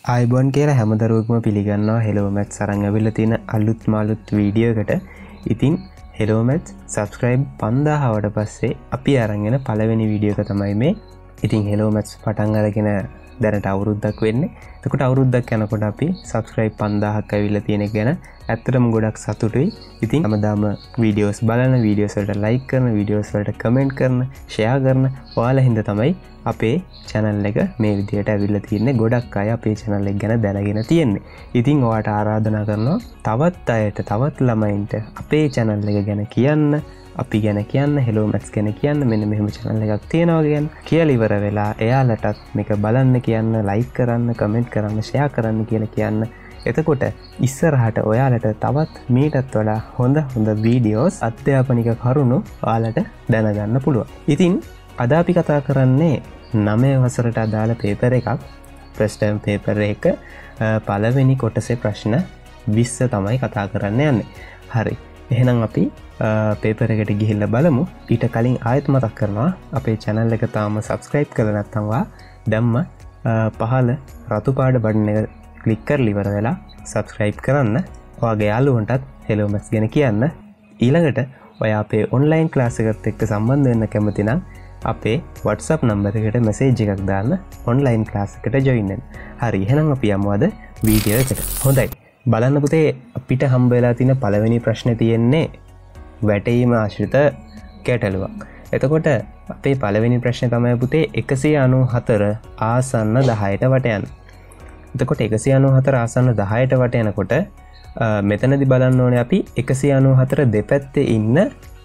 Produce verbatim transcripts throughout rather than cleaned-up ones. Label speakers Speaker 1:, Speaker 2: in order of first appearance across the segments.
Speaker 1: ආයිබෝන් කියලා හැමදරුවෙක්ම පිළිගන්නවා hello maths අරන් ඇවිල්ලා තියෙන අලුත් මාළුත් වීඩියෝ එකට. ඉතින් හෙලෝ මැත්ස් සබ්ස්ක්‍රයිබ් පන්දාහවට පස්සේ අපි අරන් එන පළවෙනි වීඩියෝ එක තමයි මේ. ඉතින් හෙලෝ මැත්ස් පටන් අරගෙන දැනට අවුරුද්දක් වෙන්නේ. එතකොට අවුරුද්දක් යනකොට අපි සබ්ස්ක්‍රයිබ් පන්දාහක් ඇවිල්ලා තියෙන එක ගැන ඇත්තටම ගොඩක් සතුටුයි. ඉතින් හැමදාම වීඩියෝස් බලන, වීඩියෝස් වලට ලයික් කරන, වීඩියෝස් වලට කමෙන්ට් කරන, ෂෙයා කරන ඔයාලා හින්දා තමයි අපේ channel එක මේ විදියට ඇවිල්ලා තියෙන්නේ. ගොඩක් අය අපේ channel එක ගැන දැනගෙන තියෙන්නේ. ඉතින් ඔයාට ආරාධනා කරනවා තවත් අයට, තවත් ළමයින්ට අපේ channel එක ගැන කියන්න, අපි ගැන කියන්න, හෙලෝ මැත්ස් ගැන කියන්න, මෙන්න මෙහෙම channel එකක් තියෙනවා ගැන කියලා ඉවර වෙලා එයාලටත් මේක බලන්න කියන්න, like කරන්න, comment කරන්න, share කරන්න කියලා කියන්න. එතකොට ඉස්සරහට ඔයාලට තවත් මීටත් වඩා හොඳ හොඳ වීඩියෝස්, අධ්‍යාපනික කරුණු ඔයාලට දැනගන්න පුළුවන්. ඉතින් අද අපි කතා කරන්නේ නවය වසරට අදාළ පේපර් එකක්. ෆස්ට් ටර්ම් පේපර් එක පළවෙනි කොටසේ ප්‍රශ්න විස්ස තමයි කතා කරන්න යන්නේ. හරි. එහෙනම් අපි පේපර් එකට ගිහිල්ලා බලමු. ඊට කලින් ආයෙත් මතක් කරනවා අපේ channel එක තාම subscribe කරලා නැත්නම් වා දැම්ම පහළ රතු පාට බටන් එක ක්ලික් කරලා ඉවර වෙලා subscribe කරන්න. ඔයාගේ යාළුවන්ටත් හෙලෝ මැත්ස් ගැන කියන්න. ඊළඟට ඔයා අපේ online class එකත් එක්ක සම්බන්ධ වෙන්න කැමති නම් අපේ WhatsApp number එකට message එකක් දාන්න online class එකට join වෙන්න. හරි. එහෙනම් අපි යමු අද වීඩියෝ එකට. හොඳයි. බලන්න පුතේ, අපිට හම්බ වෙලා තියෙන පළවෙනි ප්‍රශ්නේ තියෙන්නේ වැටීම ආශ්‍රිත ගැටලුවක්. එතකොට අපේ පළවෙනි ප්‍රශ්නේ තමයි පුතේ එකසිය අනූහතර ආසන්න දහයට වට යන. එතකොට එකසිය අනූහතර ආසන්න දහයට වට යනකොට මෙතනදි බලන්න ඕනේ අපි එකසිය අනූහතර දෙපැත්තේ ඉන්න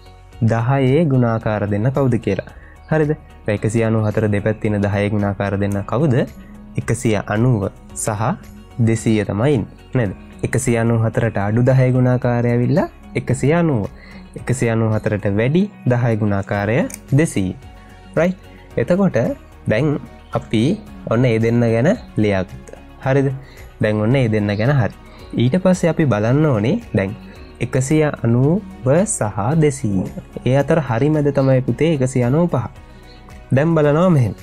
Speaker 1: දහයේ ගුණාකාර දෙන්න කවුද කියලා. හරිද? එකසිය අනූහතර දෙපැත්තේ ඉන්න දහයේ ගුණාකාර දෙන්න කවුද? එකසිය අනූව සහ දෙසීය තමයි ඉන්නේ නේද? එකසිය අනූහතරට අඩු දහයේ ගුණාකාරය ඇවිල්ලා එකසිය අනූව. එකසිය අනූහතරට වැඩි දහයේ ගුණාකාරය දෙසීය. right? එතකොට දැන් අපි ඔන්න ඒ දෙන්න ගැන ලියාගත්තා. හරිද? දැන් ඔන්න ඒ දෙන්න ගැන හරි. ඊට පස්සේ අපි බලන්න ඕනේ දැන් එකසිය අනූව සහ දෙසීය. ඒ අතර හරි මැද තමයි පුතේ එකසිය අනූපහ. දැන් බලනවා මෙහෙම.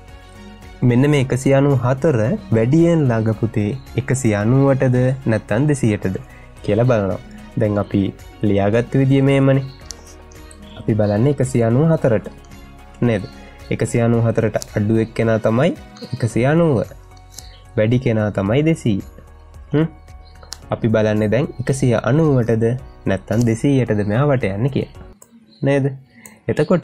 Speaker 1: මෙන්න මේ එකසිය අනූහතර වැඩියෙන් ළඟ පුතේ එකසිය අනූවටද නැත්නම් දෙසීයටද කියලා බලනවා. දැන් අපි ලියාගත්ත විදිය මේමනේ. අපි බලන්නේ එකසිය අනූහතරට නේද? එකසිය අනූහතරට අඩු එක්කෙනා තමයි එකසිය අනූව. වැඩි කෙනා තමයි දෙසීය. හ්ම්. අපි බලන්නේ දැන් එකසිය අනූවටද නැත්නම් දෙසීයටද මෙහාට යන්නේ කියලා. නේද? එතකොට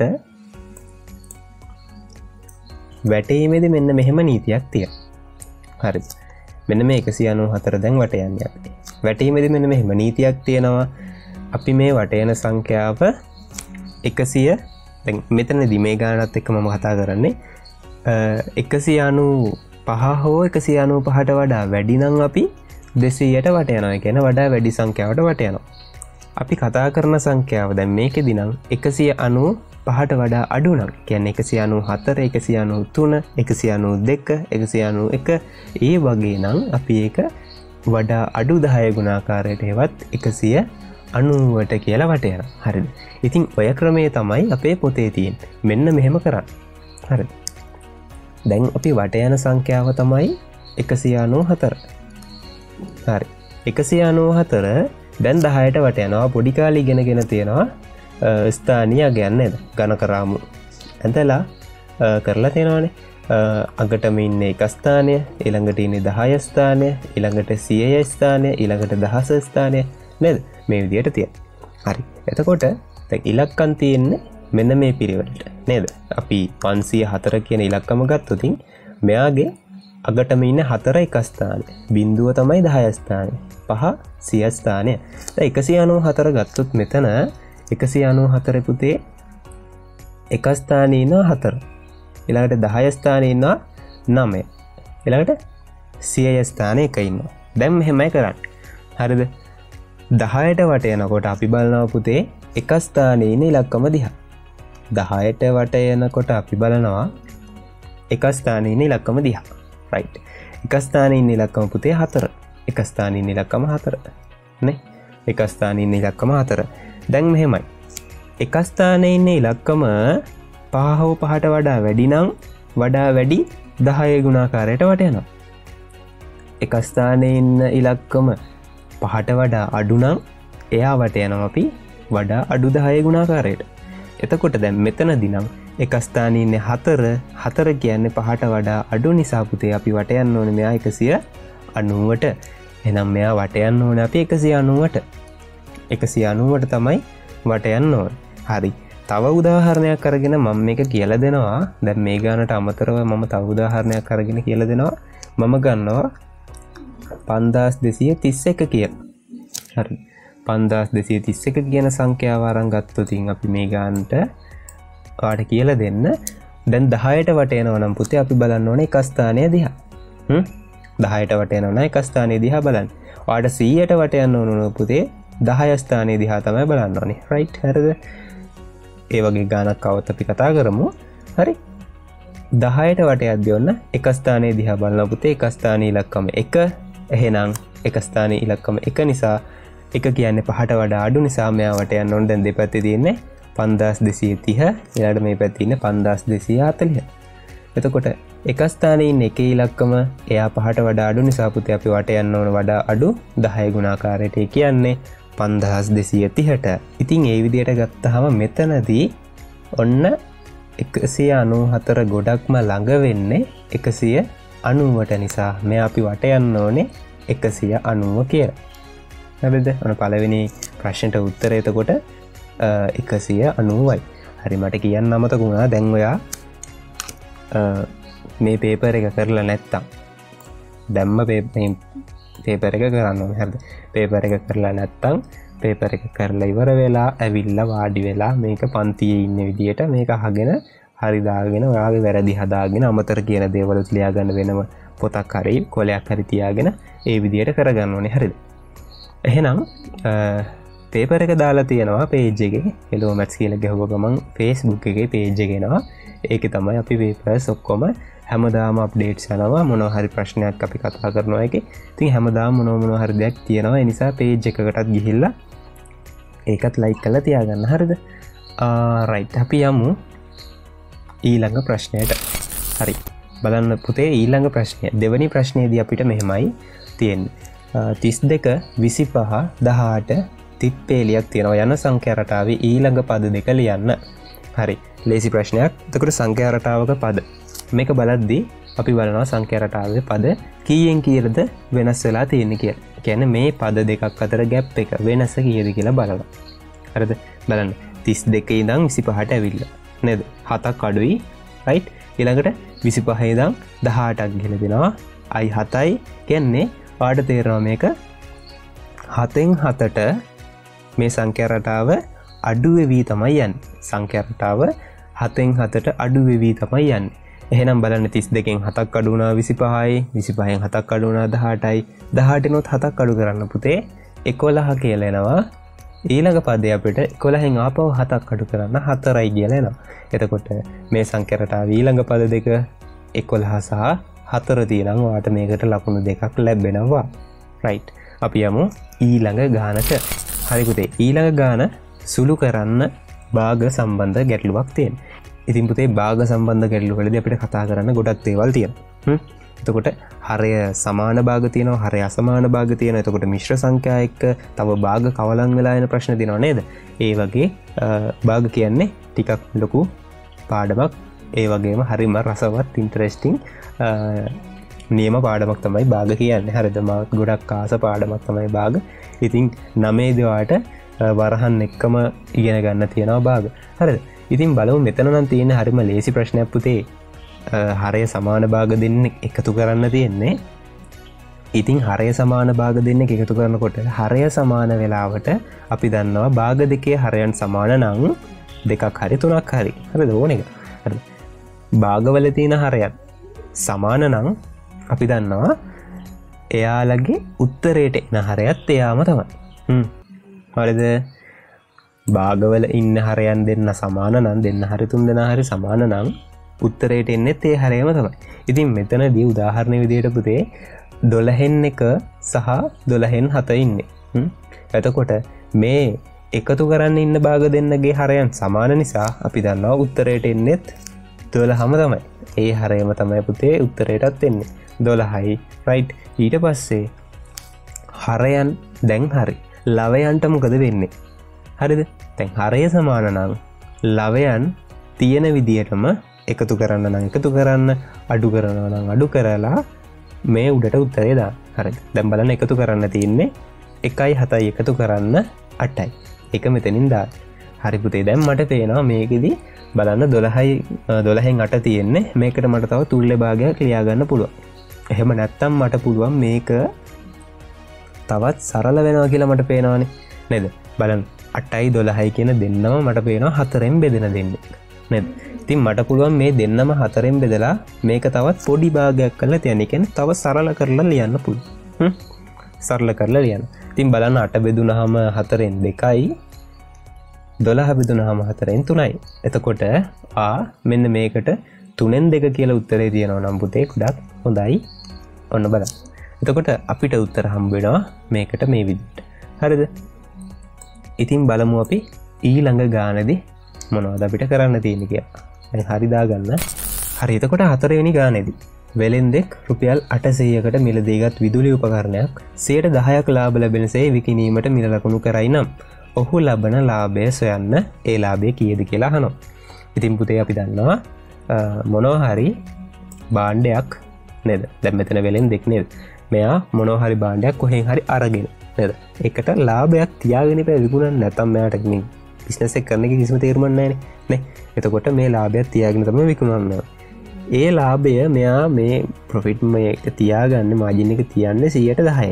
Speaker 1: වැටීමේදී මෙන්න මෙහෙම නීතියක් තියෙනවා. හරි. මෙන්න මේ එකසිය අනූහතර දැන් වට යන්නේ අපි. වැටීමේදී මෙන්න මෙහෙම නීතියක් තියෙනවා. අපි මේ වට යන සංඛ්‍යාව එකසිය දැන් මෙතනදී මේ ගානත් එක්ක මම කතා කරන්නේ එකසිය අනූපහ හෝ එකසිය අනූපහට වඩා වැඩි නම් අපි දෙසීයට වට යනවා. කියන වඩා වැඩි සංඛ්‍යාවට වට යනවා. අපි කතා කරන සංඛ්‍යාව දැන් මේකෙදී නම් එකසිය අනූපහට වඩා අඩු නම් කියන්නේ එකසිය අනූහතර, එකසිය අනූතුන, එකසිය අනූදෙක, එකසිය අනූඑක ඒ වගේ නම් අපි ඒක වඩා අඩු දහය ගුණාකාරයට හෙවත් එකසිය අනූවට කියලා වට යනවා. හරිද? ඉතින් ඔය ක්‍රමයේ තමයි අපේ පොතේ තියෙන්නේ. මෙන්න මෙහෙම කරන්න. හරිද? දැන් අපි වට යන සංඛ්‍යාව තමයි එකසිය අනූහතර. හරි. එකසිය අනූහතර දැන් දහයට වට යනවා. පොඩි කාලේ ඉගෙනගෙන තියෙනවා ස්ථානීය ගණන් නේද? ගණකරාමු ඇඳලා කරලා තියෙනවානේ. අගටම ඉන්නේ එක ස්ථානය, ඊළඟට ඉන්නේ දහය ස්ථානය, ඊළඟට සියය ස්ථානය, ඊළඟට දහස ස්ථානය නේද? මේ විදිහට තියෙනවා. හරි. එතකොට දැන් ඉලක්කම් තියෙන්නේ මෙන්න මේ පිරිවෙලට නේද? අපි පන්සිය හතර කියන ඉලක්කම ගත්තොත් මෙයාගේ අගටම ඉන්න හතර එක ස්ථානය. බිංදුව තමයි දහය ස්ථානය. පහ සිය ස්ථානය. දැන් එකසිය අනූහතර ගත්තොත් මෙතන එකසිය අනූහතර පුතේ එක ස්ථානයේ ඉන්නවා හතර. ඊළඟට දහය ස්ථානයේ ඉන්නවා නවය. ඊළඟට සියය ස්ථානයේ එක ඉන්නවා. දැන් මෙහෙමයි කරන්නේ. හරිද? දහයට වට යනකොට අපි බලනවා පුතේ එක ස්ථානයේ ඉන්න ඉලක්කම දිහා. දහයට වට යනකොට අපි බලනවා එක ස්ථානයේ ඉන්න ඉලක්කම දිහා. right. එක ස්ථානයේ ඉන්න ඉලක්කම පුතේ හතර. එක ස්ථානයේ ඉන්න ඉලක්කම හතර. නේ? එක ස්ථානයේ ඉන්න ඉලක්කම හතර. දැන් මෙහෙමයි. එක ස්ථානයේ ඉන්න ඉලක්කම පහ හෝ පහට වඩා වැඩි නම් වඩා වැඩි දහය ගුණාකාරයට වට යනවා. එක ස්ථානයේ ඉන්න ඉලක්කම පහට වඩා අඩු නම් එයා වට යනවා අපි වඩා අඩු දහය ගුණාකාරයට. එතකොට දැන් මෙතනදී නම් එක ස්ථානයේ ඉන්නේ හතර හතර කියන්නේ පහට වඩා අඩු නිසා පුතේ අපි වට යන්න ඕනේ මෙයා එකසිය අනූවට. එහෙනම් මෙයා වට යන්න ඕනේ අපි එකසිය අනූවට. එකසිය අනූවට තමයි වට යන්න ඕනේ. හරි. තව උදාහරණයක් අරගෙන මම මේක කියලා දෙනවා. දැන් මේ ගානට අමතරව මම තව උදාහරණයක් අරගෙන කියලා දෙනවා. මම ගන්නවා පන්දාස් දෙසිය තිස් එක කියලා. හරි. පන්දාස් දෙසිය තිස් එක කියන සංඛ්‍යාව අරන් ගත්තොත් අපි මේ ගානට කාට කියලා දෙන්න. දැන් දහයට වට යනවා නම් පුතේ අපි බලන්න ඕනේ එක ස්ථානය දිහා. හ්ම් දහයට වට යනවා නම් එක ස්ථානය දිහා බලන්න. ඔයාලට සීයට වට යන්න ඕන පුතේ දහය ස්ථානය දිහා තමයි බලන්න ඕනේ. රයිට් හරිද? ඒ වගේ ගානක් આવත් අපි කතා කරමු. හරි. දහයට වට යද්දී ඔන්න එක ස්ථානය දිහා බලන පුතේ එක ස්ථානයේ ඉලක්කම එක. එහෙනම් එක ස්ථානයේ ඉලක්කම එක නිසා එක කියන්නේ පහට වඩා අඩු නිසා මෙයා වට යන්න ඕනේ. දැන් දෙපැත්තේ තියෙන්නේ පන්දාස් දෙසිය තිහ, ඊළඟට මේ පැත්තේ ඉන්නේ පන්දාස් දෙසිය හතලිහ. එතකොට එක ස්ථානයේ ඉන්න එකේ ඉලක්කම එයා පහට වඩා අඩු නිසා පුතේ අපි වට යන්න ඕන වඩා අඩු දහය ගුණාකාරයට. ඒ කියන්නේ පන්දාස් දෙසිය තිහට. ඉතින් ඒ විදිහට ගත්තාම මෙතනදී ඔන්න එකසිය අනූහතර ගොඩක්ම ළඟ වෙන්නේ එකසිය අනූවට නිසා මෙයා අපි වට යන්න ඕනේ එකසිය අනූව කියලා. හරිද? ඔන්න පළවෙනි ප්‍රශ්නෙට උත්තරය එතකොට එකසිය අනූවයි. හරි මට කියන්න අමතක වුණා. දැන් ඔයා මේ පේපර් එක කරලා නැත්තම් දැම්ම පේපර් එක කරන්න ඕනේ. හරිද? පේපර් එක කරලා නැත්තම් පේපර් එක කරලා ඉවර වෙලා ඇවිල්ලා වාඩි වෙලා මේක පන්තියේ ඉන්න විදියට මේක අහගෙන හරි දාගෙන ඔයාගේ වැරදි හදාගෙන අමතර කියන දේවල් ලියා ගන්න වෙනම පොතක් හරි කොලයක් හරි තියාගෙන ඒ විදියට කරගන්න ඕනේ. හරිද? එහෙනම් පේපර් එක දාලා තියෙනවා පේජ් එකේ Hello Maths කියලා ගහුව ගමන් Facebook එකේ පේජ් එක එනවා. ඒකේ තමයි අපි පේපර්ස් ඔක්කොම හැමදාම අප්ඩේට්ස් යනවා. මොනවා හරි ප්‍රශ්නයක් අපි කතා කරනවා එකේ. ඉතින් හැමදාම මොනවා මොනවා හරි දෙයක් තියෙනවා. ඒ නිසා පේජ් එකකටත් ගිහිල්ලා ඒකත් ලයික් කරලා තියාගන්න. හරිද? ආ රයිට්. අපි යමු ඊළඟ ප්‍රශ්නයට. හරි. බලන්න පුතේ ඊළඟ ප්‍රශ්නය. දෙවෙනි ප්‍රශ්නේදී අපිට මෙහෙමයි තියෙන්නේ. තිස් දෙක විසිපහ දහඅට තිප්පේලියක් තියෙනවා යන සංඛ්‍යා රටාවේ ඊළඟ පද දෙක ලියන්න. හරි. ලේසි ප්‍රශ්නයක්. එතකොට සංඛ්‍යා රටාවක පද මේක බලද්දී අපි බලනවා සංඛ්‍යා රටාවේ පද කීයෙන් කීයද වෙනස් වෙලා තියෙන්නේ කියලා. කියන්නේ මේ පද දෙකක් අතර ગેප් එක වෙනස කීයද කියලා බලනවා. හරිද? බලන්න. තිස් දෙකේ ඉඳන් විසිපහට ඇවිල්ලා. නේද? හතක් අඩුයි. රයිට්. ඊළඟට විසිපහේ ඉඳන් දහඅටක් ගිහලා දෙනවා. අයි හතයි කියන්නේ ඔයාලට තේරෙනවා මේක හතෙන් හතට මේ සංඛ්‍යා රටාව අඩු වෙවි තමයි යන්නේ. සංඛ්‍යා රටාව හතෙන් හතට අඩු වෙවි තමයි යන්නේ. එහෙනම් බලන්න තිස් දෙකෙන් හතක් අඩු වුණා විසිපහයි, විසිපහෙන් හතක් අඩු වුණා දහඅටයි, දහඅටිනොත් හතක් අඩු කරන්න පුතේ එකොළහ කියලා එනවා. ඊළඟ පදේ අපිට එකොළහෙන් ආපහු හතක් අඩු කරන්න හතරයි කියලා එනවා. එතකොට මේ සංඛ්‍යා රටාවේ ඊළඟ පද දෙක එකොළහ සහ හතර තියෙනම් ඔයාට මේකට ලකුණු දෙකක් ලැබෙනවා. රයිට්. අපි යමු ඊළඟ ගානට. හරි පුතේ ඊළඟ ගාන සුළු කරන්න භාග සම්බන්ධ ගැටලුවක් තියෙනවා. ඉතින් පුතේ භාග සම්බන්ධ ගැටලු වලදී අපිට කතා කරන්න ගොඩක් දේවල් තියෙනවා. හ්ම්. එතකොට හරය සමාන භාග තියෙනවා, හරය අසමාන භාග තියෙනවා. එතකොට මිශ්‍ර සංඛ්‍යා එක්ක තව භාග කවලම් වෙලා එන ප්‍රශ්න තියෙනවා නේද? ඒ වගේ භාග කියන්නේ ටිකක් ලොකු පාඩමක්. ඒ වගේම හරිම රසවත් ඉන්ටරෙස්ටිං නියම පාඩමක් තමයි භාග කියන්නේ. හරිද? මාත් ගොඩක් ආස පාඩමක් තමයි භාග. ඉතින් නවයේදී ඔයාට වරහන් එක්කම ඉගෙන ගන්න තියෙනවා භාග. හරිද? ඉතින් බලමු මෙතන නම් තියෙන හරිම ලේසි ප්‍රශ්නයක් පුතේ. හරය සමාන භාග දෙන්නෙක් එකතු කරන්න තියෙන්නේ. ඉතින් හරය සමාන භාග දෙන්නෙක් එකතු කරනකොට හරය සමාන වෙලාවට අපි දන්නවා භාග දෙකේ හරයන් සමාන නම් දෙකක් හරි තුනක් හරි. හරිද? ඕන එක. හරිද? භාගවල තියෙන හරයන් සමාන නම් අපි දන්නවා එයාලගේ උත්තරයට එන හරයත් එයාම තමයි. හ්ම්. හරිද? භාගවල ඉන්න හරයන් දෙන්න සමාන නම් දෙන්න හරි තුන් දෙනා හරි සමාන නම් උත්තරයට එන්නෙත් ඒ හරයම තමයි. ඉතින් මෙතනදී උදාහරණ විදියට පුතේ දොළහෙන් එක සහ දොළහෙන් හත ඉන්නේ. හ්ම්. එතකොට මේ එකතු කරන්න ඉන්න භාග දෙන්නගේ හරයන් සමාන නිසා අපි දන්නවා උත්තරයට එන්නෙත් දොළහම තමයි. ඒ හරයම තමයි පුතේ උත්තරයටත් එන්නේ. දොළහයි රයිට්. ඊට පස්සේ හරයන් දැන් හරි ලවයන්ට මොකද වෙන්නේ? හරිද? දැන් හරය සමාන නම් ලවයන් තියෙන විදියටම එකතු කරන්න නම් එකතු කරන්න, අඩු කරනවා නම් අඩු කරලා මේ උඩට උත්තරේ දාන්න. හරිද? දැන් බලන්න එකතු කරන්න තියෙන්නේ එකයි හතයි එකතු කරන්න අටයි. ඒක මෙතනින් දාන්න. හරි පුතේ, දැන් මට පේනවා මේකෙදි බලන්න දොළහයි දොළහෙන් අට තියෙන්නේ. මේකට මට තව තුල්ලේ භාගයක් ලියා ගන්න පුළුවන්. එහෙම නැත්තම් මට පුළුවන් මේක තවත් සරල වෙනවා කියලා මට පේනවානේ නේද? බලන්න අටයි දොළහයි කියන දෙන්නම මට පේනවා හතරෙන් බෙදෙන දෙන්නේ නේද? ඉතින් මට පුළුවන් මේ දෙන්නම හතරෙන් බෙදලා මේක තවත් පොඩි භාගයක් කරලා තියන්න. ඒ කියන්නේ තව සරල කරලා ලියන්න පුළුවන්. හ්ම් සරල කරලා ලියන්න. ඉතින් බලන්න අට බෙදුනහම හතරෙන් දෙකයි, දොළහ බෙදුනහම හතරෙන් තුනයි. එතකොට ආ මෙන්න මේකට තුනෙන් දෙක කියලා උත්තරේ තියෙනවා නම් පුතේ ගොඩක් හොඳයි. ඔන්න බලන්න. එතකොට අපිට උත්තර හම්බ වෙනවා මේකට මේ විදිහට. හරිද? ඉතින් බලමු අපි ඊළඟ ගානේදී මොනවද අපිට කරන්න තියෙන්නේ කියලා. දැන් හරි දාගන්න. හරි. එතකොට හතරවෙනි ගානේදී වෙලෙන්දෙක් රුපියල් අටසීයකට මිලදීගත් විදුලි උපකරණයක් සියයට දහයක් ලාභ ලැබෙනසේ විකිණීමට මිල ලකුණු කරයි නම් ඔහු ලබන ලාභය සොයන්න. ඒ ලාභය කීයද කියලා අහනවා. ඉතින් පුතේ අපි දන්නවා මොනවා හරි භාණ්ඩයක් නේද? දැන් මෙතන වෙලෙන්දෙක් නේද? මෙයා මොනවා හරි භාණ්ඩයක් කොහෙන් හරි අරගෙන නේද? ඒකට ලාභයක් තියාගෙන ඉපේ විකුණන්න නැත්නම් මෙයාට මේ බිස්නස් එක කරන්න කිසිම තේරුමක් නැහැ නේ. ඒතකොට මේ ලාභයක් තියාගෙන තමයි විකුණන්නේ. ඒ ලාභය මෙයා මේ ප්‍රොෆිට් මේක තියාගන්නේ මාජින් එක තියන්නේ සියයට දහයයි.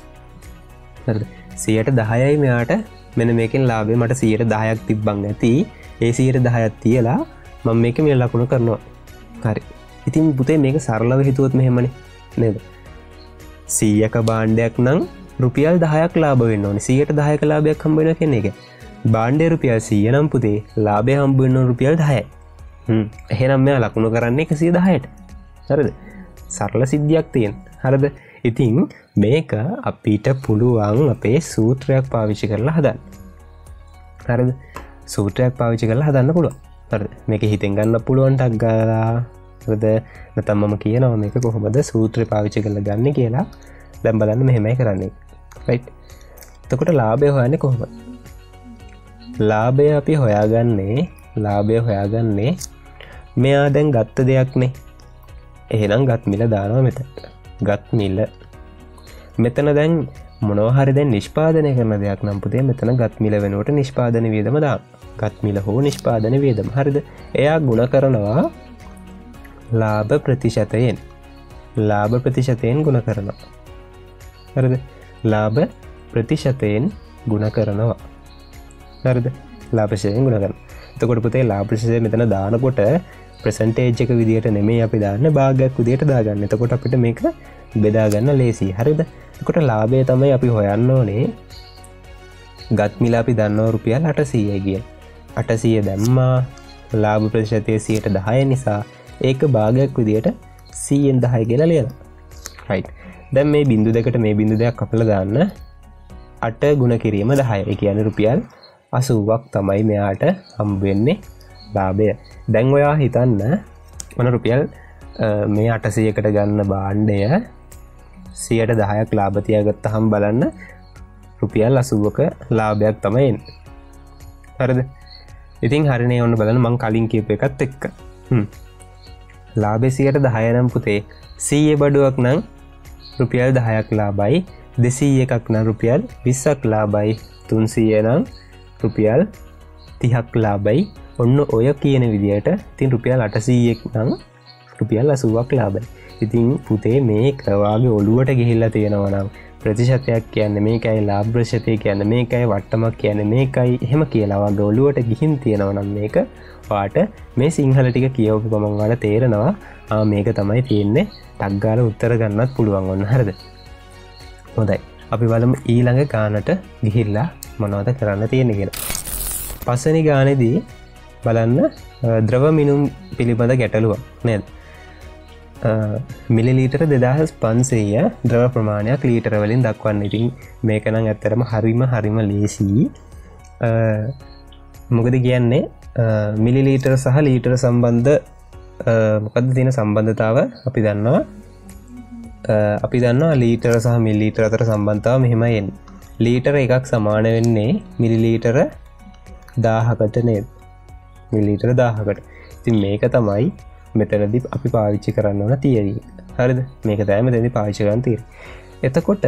Speaker 1: හරිද? සියයට දහයයි මෙයාට මෙන්න මේකෙන් ලාභය මට සියයට දහයක් තිබ්බන් ඇති. ඒ සියයට දහයක් තියලා මම මේක මිල ලකුණු කරනවා. හරි. ඉතින් පුතේ මේක සරලව හිතුවොත් මෙහෙමනේ නේද? සීයක භාණ්ඩයක් නම් රුපියල් දහයක් ලාභ වෙන්න ඕනේ. සියයට දහයක ලාභයක් හම්බ වෙනවා කියන්නේ ඒක. භාණ්ඩේ රුපියල් සීය නම් පුතේ ලාභය හම්බ වෙන්න ඕනේ රුපියල් දහයයි. හ්ම් එහෙනම් මෙයා ලකුණු කරන්නේ එකසිය දහයට. හරිද? සරල සිද්ධියක් තියෙන. හරිද? ඉතින් මේක අපිට පුළුවන් අපේ සූත්‍රයක් පාවිච්චි කරලා හදන්න. හරිද? සූත්‍රයක් පාවිච්චි කරලා හදන්න පුළුවන්. හරිද? මේක හිතෙන් ගන්න පුළුවන් ටක් ගාලා. හරිද? නැත්නම් මම කියනවා මේක කොහොමද සූත්‍රය පාවිච්චි කරලා ගන්න කියලා. දැන් බලන්න මෙහෙමයි කරන්නේ. රයිට්? එතකොට ලාභය හොයන්නේ කොහොමද? ලාභය අපි හොයාගන්නේ ලාභය හොයාගන්නේ මෙයා දැන් ගත්ත දෙයක්නේ. එහෙනම් ගත් මිල දානවා මෙතන. ගත් මිල මෙතන දැන් මොනවා හරි දැන් නිෂ්පාදනය කරන දෙයක් නම් පුතේ මෙතන ගත් මිල වෙනුවට නිෂ්පාදන වියදම දාන්න. ගත් මිල හෝ නිෂ්පාදන වියදම. හරිද? එයා ගුණ කරනවා ලාභ ප්‍රතිශතයෙන්. ලාභ ප්‍රතිශතයෙන් ගුණ කරනවා. හරිද? ලාභ ප්‍රතිශතයෙන් ගුණ කරනවා. හරිද? ලාභ ප්‍රතිශතයෙන් ගුණ කරනවා. එතකොට පුතේ ලාභ ප්‍රතිශතය මෙතන දානකොට ප්‍රසන්ටේජ් එක විදියට නෙමෙයි අපි දාන්නේ භාගයක් විදියට දාගන්න. එතකොට අපිට මේක බෙදා ගන්න ලේසියි. හරිද? එතකොට ලාභය තමයි අපි හොයන්න ඕනේ. ගත් මිල අපි දන්නවා රුපියල් අටසීයයි කියන. අටසීය දැම්මා ලාභ ප්‍රතිශතය සියයට දහය නිසා ඒක භාගයක් විදියට සීයෙන් දහය කියලා ලියනවා. රයිට්. දැන් මේ බිංදු දෙකට මේ බිංදු දෙකක් කපලා දාන්න. අට ගුණ කිරීම දහය. ඒ කියන්නේ රුපියල් අසූවක් තමයි මෙයාට හම්බ වෙන්නේ ලාභය. දැන් ඔයා හිතන්න මොන රුපියල් මේ අටසීයකට ගන්න භාණ්ඩය සියයට දහයක් ලාභ තියාගත්තාම බලන්න රුපියල් අසූවක ලාභයක් තමයි එන්නේ. හරිද? ඉතින් හරිනේ ඔන්න බලන්න මම කලින් කියපු එකත් එක්ක. හ්ම්. ලාභය සියයට දහය නම් පුතේ සීය බඩුවක් නම් රුපියල් දහයක් ලාභයි. දෙසීය එකක් නම් රුපියල් විස්සක් ලාභයි. තුන්සීය නම් රුපියල් තිහක් ලාභයි. ඔන්න ඔය කියන විදියට ඉතින් රුපියල් අටසීයක් නම් රුපියල් අසූවක් ලාභයි. ඉතින් පුතේ මේක වාගේ ඔළුවට ගිහිල්ලා තියෙනවා නම් ප්‍රතිශතයක් කියන්නේ මේකයි, ලාභ ප්‍රතිශතය කියන්නේ මේකයි, වට්ටමක් කියන්නේ මේකයි, එහෙම කියලා වාගේ ඔළුවට ගිහින් තියෙනවා නම් මේක වාට මේ සිංහල ටික කියවපු ගමන් වල තේරෙනවා ආ මේක තමයි තියෙන්නේ. ටක් ගාලා උත්තර ගන්නත් පුළුවන් වුණ. හරිද? හොඳයි. අපි බලමු ඊළඟ ගානට ගිහිල්ලා මොනවද කරන්න තියෙන්නේ කියලා. පස්වෙනි ගානේදී බලන්න ද්‍රව මිනුම් පිළිබඳ ගැටලුවක් නේද? මිලිලීටර දෙදහස් පන්සීය ද්‍රව ප්‍රමාණයක් ලීටර වලින් දක්වන්න. ඉතින් මේක නම් ඇත්තටම හරිම හරිම ලේසි. මොකද කියන්නේ මිලිලීටර සහ ලීටර සම්බන්ධ මොකද්ද තියෙන සම්බන්ධතාව අපි දන්නවා. අපි දන්නවා ලීටර සහ මිලිලීටර අතර සම්බන්ධතාව මෙහෙමයි එන්නේ. ලීටර එකක් සමාන වෙන්නේ මිලිලීටර දාහකට නේද? මිලිලීටර දාහකට. ඉතින් මේක තමයි මෙතනදී අපි පාවිච්චි කරන්න ඕන තියරි එක. හරිද? මේක තමයි මෙතනදී පාවිච්චි කරන්න තියෙන්නේ. එතකොට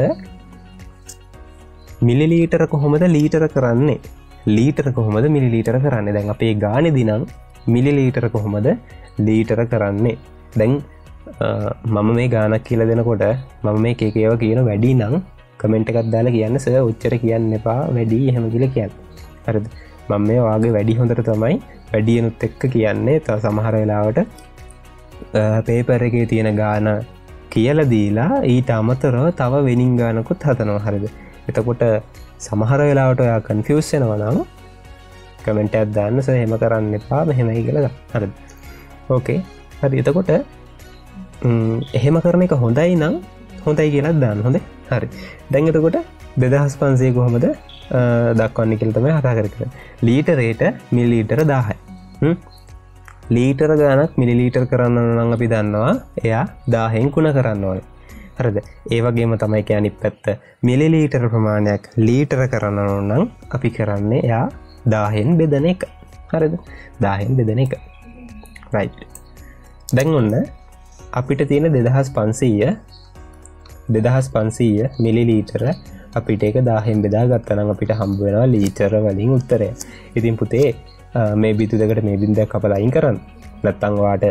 Speaker 1: මිලිලීටර කොහොමද ලීටර කරන්නේ? ලීටර කොහොමද මිලිලීටර කරන්නේ? දැන් අපේ ගානේදී නම් මිලිලීටර කොහොමද ලීටර කරන්නේ? දැන් මම මේ ගානක් කියලා දෙනකොට මම මේ එක එක ඒවා කියන වැඩි නම් කමෙන්ට් එකක් දාලා කියන්න සර් ඔච්චර කියන්න එපා වැඩි එහෙම කියලා කියන්න. හරිද? මම මේ වාගේ වැඩි හොඳට තමයි වැඩියනුත් එක්ක කියන්නේ. තව සමහර වෙලාවට පේපර් එකේ තියෙන ගාන කියලා දීලා ඊට අමතරව තව වෙනින් ගානකුත් හදනවා. හරිද? එතකොට සමහර වෙලාවට ඔයා කන්ෆියුස් වෙනවා නම් කමෙන්ට් එකක් දාන්න සර් එහෙම කරන්න එපා මෙහෙමයි කියලා ගන්න. හරිද? ඕකේ. හරි. එතකොට එහෙම කරන එක හොඳයි නම් හොඳයි කියලා දාන්න. හොඳේ. හරි. දැන් එතකොට දෙදහස් පන්සිය කොහොමද දක්වන්නේ කියලා තමයි කතා කරන්නේ. ලීටරයට මිලිලීටර දාහයි. හ්ම්. ලීටර ගානක් මිලිලීටර කරන්න නම් අපි දන්නවා එයා දාහෙන් ගුණ කරන්න ඕනේ. හරිද? ඒ වගේම තමයි කියන්නේ අනිත් පැත්ත මිලිලීටර ප්‍රමාණයක් ලීටර කරන්න ඕන නම් අපි කරන්නේ එයා දාහෙන් බෙදන එක. හරිද? දාහෙන් බෙදන එක. right. දැන් ඔන්න අපිට තියෙන දෙදහස් පන්සීය දෙදහස් පන්සීය මිලිලීටර අපිට ඒක දාහෙන් බෙදා ගත්තා නම් අපිට හම්බ වෙනවා ලීටර වලින් උත්තරය. ඉතින් පුතේ මේ බිතු දෙකට මේ බින්දුවක් කපලා අයින් කරන්න. නැත්තම් ඔයාට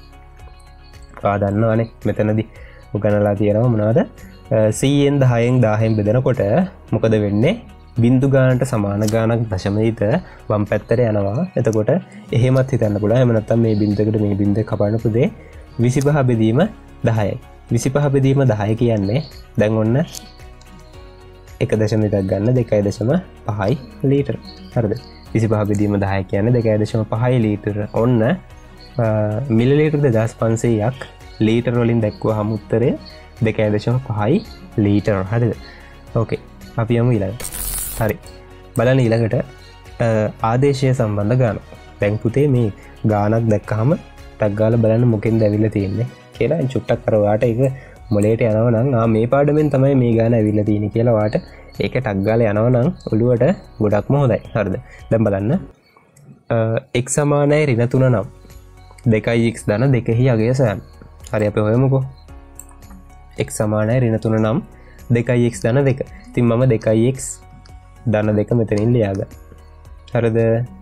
Speaker 1: ඔයා දන්නවනේ මෙතනදී උගනලා තියෙනවා මොනවද? සීයෙන් දහයෙන් දාහෙන් බෙදනකොට මොකද වෙන්නේ? බින්දු ගානට සමාන ගානක් දශමයක වම් පැත්තට යනවා. එතකොට එහෙමත් හිතන්න පුළුවන්. එහෙම නැත්නම් මේ බින්දුවකට මේ බින්දුව කපන්න පුතේ විසිපහ බෙදීම දහයයි. විසිපහ බෙදීම දහය කියන්නේ දැන් ඔන්න එක දශම එකක් ගන්න දෙකයි දශම පහයි ලීටර. හරිද? විසිපහ බෙදීම දහය කියන්නේ දෙකයි දශම පහයි ලීටර. ඔන්න මිලිලීටර දෙදහස් පන්සීයක් ලීටර වලින් දැක්වුවාම උත්තරය දෙකයි දශම පහයි ලීටර. හරිද? ඕකේ. අපි යමු ඊළඟට. හරි. බලන්න ඊළඟට ආදේශය සම්බන්ධ ගාන. දැන් පුතේ මේ ගානක් දැක්කහම ටක් ගාලා බලන්න මොකෙන්ද ඇවිල්ලා තියෙන්නේ කියලා චුට්ටක් අර ඔයාට ඒක මොලේට යනවා නම් ආ මේ පාඩමෙන් තමයි මේ ගාන ඇවිල්ලා තියෙන්නේ කියලා ඔයාට ඒක ටක් ගාලා යනවා නම් ඔළුවට ගොඩක්ම හොඳයි. හරිද? දැන් බලන්න x සමානයි ඍණ තුන නම් දෙකයි x ධන දෙකෙහි අගය සෑම. හරි අපි හොයමුකෝ. x සමානයි ඍණ තුන නම් දෙකයි x ධන දෙක. ඉතින් මම දෙකයි x ධන දෙක මෙතනින් ලියාගන්න. හරිද?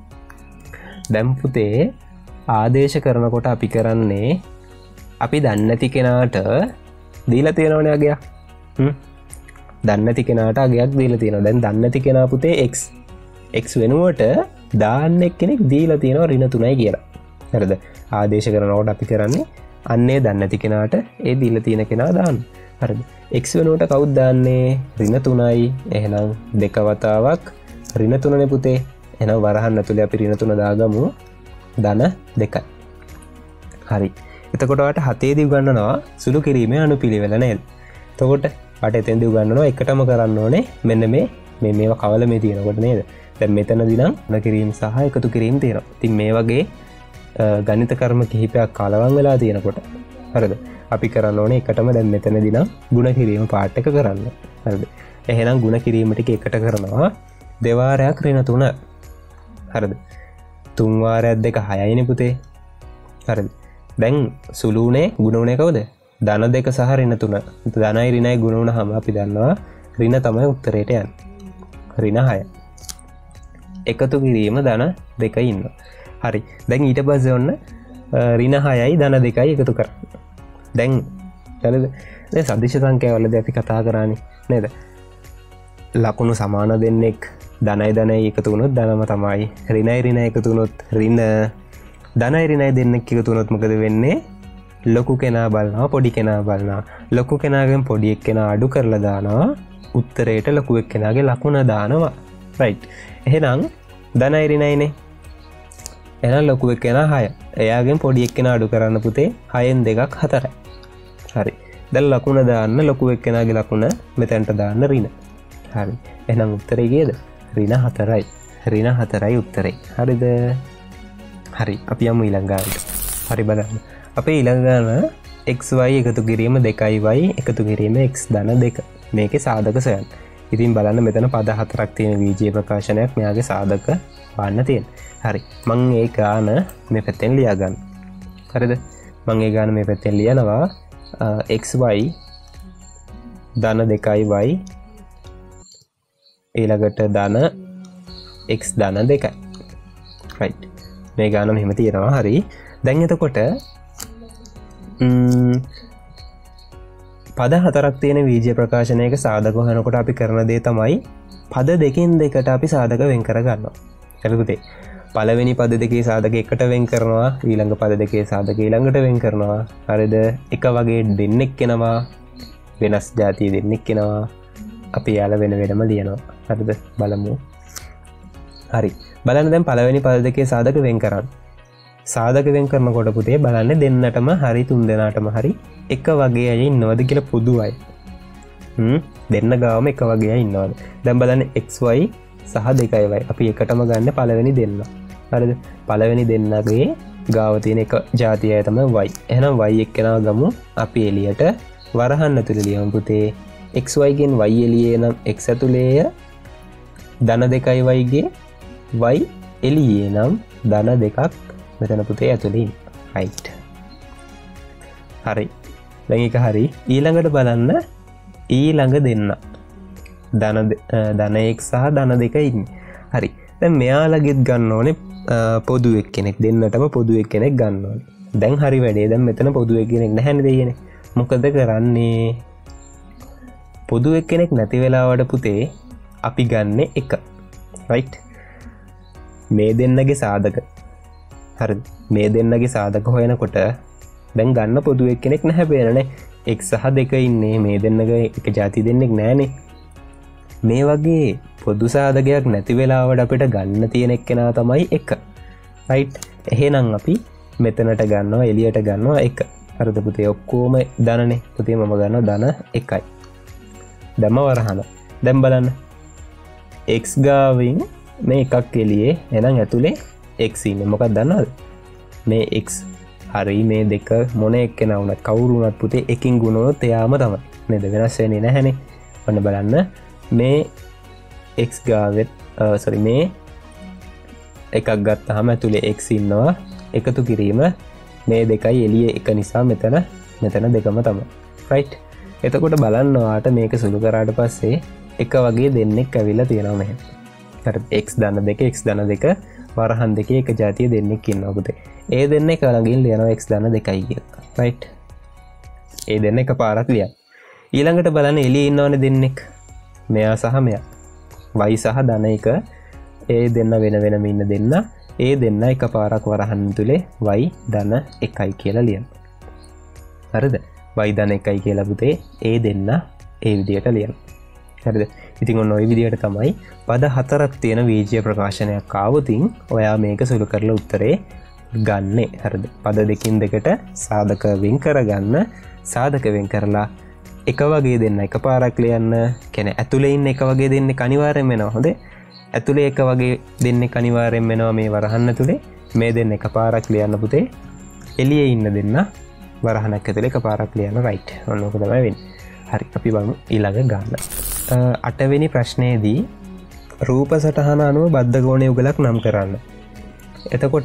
Speaker 1: දැන් පුතේ ආදේශ කරනකොට අපි කරන්නේ අපි දන්නේ නැති කෙනාට දීලා තියෙනවනේ අගයක්. හ්ම්. දන්නේ නැති කෙනාට අගයක් දීලා තියෙනවා. දැන් දන්නේ නැති කෙනා පුතේ x. x වෙනුවට දාන්න එක්කෙනෙක් දීලා තියෙනවා ඍණ තුනයි කියලා. හරිද? ආදේශ කරනකොට අපි කරන්නේ අන්නේ දන්නේ නැති කෙනාට ඒ දීලා තියෙන කෙනා දාන්න. හරිද? x වෙනුවට කවුද දාන්නේ? ඍණ තුනයි. එහෙනම් දෙක වතාවක් ඍණ තුනනේ පුතේ. එහෙනම් වරහන් ඇතුලේ අපි ඍණ තුන දාගමු. ධන දෙකයි. හරි. එතකොට ඔයාලට හතේදී උගන්වනවා සුළු කිරීමේ අනුපිළිවෙල නේද? එතකොට ඔයාලට එතෙන්දී උගන්වනවා එකටම කරන්න ඕනේ මෙන්න මේ මේ මේවා කවලමේ තියෙනකොට නේද? දැන් මෙතනදී නම් ಗುಣ කිරීම සහ එකතු කිරීම තියෙනවා. ඉතින් මේ වගේ ගණිත කර්ම කිහිපයක් කලවම් වෙලා තියෙනකොට හරිද? අපි කරන්න ඕනේ එකටම දැන් මෙතනදී නම් ಗುಣ කිරීම පාර්ට් එක කරන්න. හරිද? එහෙනම් ಗುಣ කිරීම ටික එකට කරනවා දෙවාරයක් ඍණ තුන. හරිද? තුන් වාරයක් දෙක හයයිනේ පුතේ. හරිද? දැන් සුළු උනේ ගුණ උනේ කවුද? ධන දෙක සහ ඍණ තුන. ධනයි ඍණයි ගුණ වුණාම අපි දන්නවා ඍණ තමයි උත්තරේට යන්නේ. ඍණ හය. එකතු කිරීම ධන දෙකයි ඉන්නවා. හරි. දැන් ඊට පස්සේ ඔන්න ඍණ හයයි ධන දෙකයි එකතු කරන්න. දැන් හරිද? දැන් සදිශ සංඛ්‍යාවලදී අපි කතා කරානේ නේද? ලකුණු සමාන දෙන්නෙක් ධනයි ධනයි එකතු වුණොත් ධනම තමයි. ඍණයි ඍණයි එකතු වුණොත් ඍණ. ධනයි ඍණයි දෙන්නෙක් එකතු වුණොත් මොකද වෙන්නේ? ලොකු කෙනා බලනවා පොඩි කෙනා බලනවා. ලොකු කෙනාගෙන් පොඩි එක්කෙනා අඩු කරලා දානවා. උත්තරේට ලොකු එක්කෙනාගේ ලකුණ දානවා. right. එහෙනම් ධනයි ඍණයිනේ. එහෙනම් ලොකු එක්කෙනා හය. එයාගෙන් පොඩි එක්කෙනා අඩු කරන්න පුතේ හයෙන් දෙකක් හතරයි. හරි. දැන් ලකුණ දාන්න ලොකු එක්කෙනාගේ ලකුණ මෙතනට දාන්න ඍණ. හරි. එහෙනම් උත්තරේ කීයද? ඍණ හතරයි. ඍණ හතරයි උත්තරේ. හරිද? හරි. අපි යමු ඊළඟ ගානට. හරි බලන්න. අපේ ඊළඟ ගාන xy එකතු කිරීම දෙකයි y එකතු කිරීම x ධන දෙක. මේකේ සාධක සොයන්න. ඉතින් බලන්න මෙතන පද හතරක් තියෙන වීජීය ප්‍රකාශනයක් මෙයාගේ සාධක පාන්න තියෙන. හරි. මම ඒ ගාන මේ පැත්තෙන් ලියා ගන්න. හරිද? මම ඒ ගාන මේ පැත්තෙන් ලියනවා xy ධන දෙකයි y ඊළඟට ධන x ධන දෙකයි. right. මේ ගාන මෙහෙම තියෙනවා. හරි. දැන් එතකොට පද හතරක් තියෙන වීජීය ප්‍රකාශනයක සාධක හොයනකොට අපි කරන දේ තමයි පද දෙකෙන් දෙකට අපි සාධක වෙන් කර ගන්නවා. හරිද? පළවෙනි පද දෙකේ සාධක එකට වෙන් කරනවා, ඊළඟ පද දෙකේ සාධක ඊළඟට වෙන් කරනවා. හරිද? එක වගේ දෙන්නෙක් එනවා, වෙනස් જાතිය දෙන්නෙක් එනවා. අපි යාල වෙන වෙනම ලියනවා. හරිද? බලමු. හරි. බලන්න දැන් පළවෙනි පද දෙකේ සාධක වෙන් කරන්න. සාධක වෙන් කරනකොට පුතේ බලන්න දෙන්නටම හරි තුන් දෙනාටම හරි එක වගේ අය ඉන්නවද කියලා පොදුවයි. හ්ම් දෙන්න ගාවම එක වගේ අය ඉන්නවද? දැන් බලන්න xy සහ දෙකයි y. අපි එකටම ගන්න පළවෙනි දෙන්න. හරිද? පළවෙනි දෙන්නගේ ගාව තියෙන එක જાතිය තමයි y. එහෙනම් y එක්කෙනා ගමු අපි එළියට වරහන් ඇතුලේ ලියමු පුතේ. xy ගෙන් y එළියේ නම් x ඇතුලේය. ධන දෙකයි y ගේ y එළියේ නම් ධන දෙකක් මෙතන පුතේ ඇතුලේ. right. හරි. දැන් ඒක හරි. ඊළඟට බලන්න ඊළඟ දෙන්න. ධන ධන x සහ ධන දෙක ඉන්නේ. හරි. දැන් මෙයාලගෙත් ගන්න ඕනේ පොදු එක්කෙනෙක් දෙන්නටම පොදු එක්කෙනෙක් ගන්න ඕනේ. දැන් හරි වැඩේ. දැන් මෙතන පොදු එක්කෙනෙක් නැහැනේ දෙයනේ. මොකද කරන්නේ? පොදු එක්කෙනෙක් නැති වෙලාවට පුතේ අපි ගන්න එක. right. මේ දෙන්නගේ සාධක. හරි. මේ දෙන්නගේ සාධක හොයනකොට දැන් ගන්න පොදු එක්කෙනෙක් නැහැ බේරනේ. x සහ දෙක ඉන්නේ. මේ දෙන්නගේ එක જાති දෙන්නෙක් නැහනේ. මේ වගේ පොදු සාධකයක් නැති වෙලාවට අපිට ගන්න තියෙන එක්කෙනා තමයි එක. right. එහෙනම් අපි මෙතනට ගන්නවා එළියට ගන්නවා එක. හරිද පුතේ? ඔක්කොම ධනනේ. පුතේ මම ගන්නවා ධන එකයි. දැම්ම වරහන. දැන් බලන්න x ගාවින් මේ එකක් එළියේ එහෙනම් ඇතුලේ x ඉන්නේ. මොකක්ද දන්නවද? මේ x හරි මේ දෙක මොන එක්කෙනා වුණත් කවුරු වුණත් පුතේ එකකින් ගුණොත් එයාම තමයි. නේද? වෙනස් වෙන්නේ නැහැනේ. ඔන්න බලන්න මේ x ගාවෙත් sorry මේ එකක් ගත්තාම ඇතුලේ x ඉන්නවා. එකතු කිරීම මේ දෙකයි එළියේ එක නිසා මෙතන මෙතන දෙකම තමයි. right. එතකොට බලන්න ඔයාට මේක සුළු කරාට පස්සේ එක වගේ දෙන්නෙක් ඇවිල්ලා තියෙනවා මෙහෙම. හරි. x ධන දෙක x ධන දෙක වරහන් දෙකේ එක જાතිය දෙන්නෙක් ඉන්නවා පුතේ. ඒ දෙන්න එක ළඟින් ලියනවා x ධන දෙකයි කියලා. right. ඒ දෙන්න එක පාරක් ලියන්න. ඊළඟට බලන්න එළියේ ඉන්නවනේ දෙන්නෙක්. මෙයා සහ මෙයා. y සහ ධන එක ඒ දෙන්න වෙන වෙනම ඉන්න දෙන්න. ඒ දෙන්න එක පාරක් වරහන් තුලේ y ධන එකයි කියලා ලියන්න. හරිද? y ධන එකයි කියලා පුතේ ඒ දෙන්න ඒ විදිහට ලියන්න. හරිද? ඉතින් ඔන්න ඔය විදිහට තමයි පද හතරක් තියෙන වීජීය ප්‍රකාශනයක් ආවොතින් ඔයා මේක සුළු කරලා උත්තරේ ගන්නේ. හරිද? පද දෙකින් දෙකට සාධක වෙන් කරගන්න. සාධක වෙන් කරලා එක වගේ දෙන්න එකපාරක් ලියන්න. කියන්නේ ඇතුලේ ඉන්න එක වගේ දෙන්නෙක් අනිවාර්යෙන් වෙනවා. හොඳේ. ඇතුලේ එක වගේ දෙන්නෙක් අනිවාර්යෙන් වෙනවා මේ වරහන් ඇතුලේ. මේ දෙන්න එකපාරක් ලියන්න පුතේ. එළියේ ඉන්න දෙන්න වරහනක් ඇතුලේ එකපාරක් ලියන්න. right. ඔන්න ඔක තමයි වෙන්නේ. හරි. අපි බලමු ඊළඟ ගන්න. අටවෙනි ප්‍රශ්නයේදී රූප සටහන අනුව බද්ධ කෝණ යුගලක් නම් කරන්න. එතකොට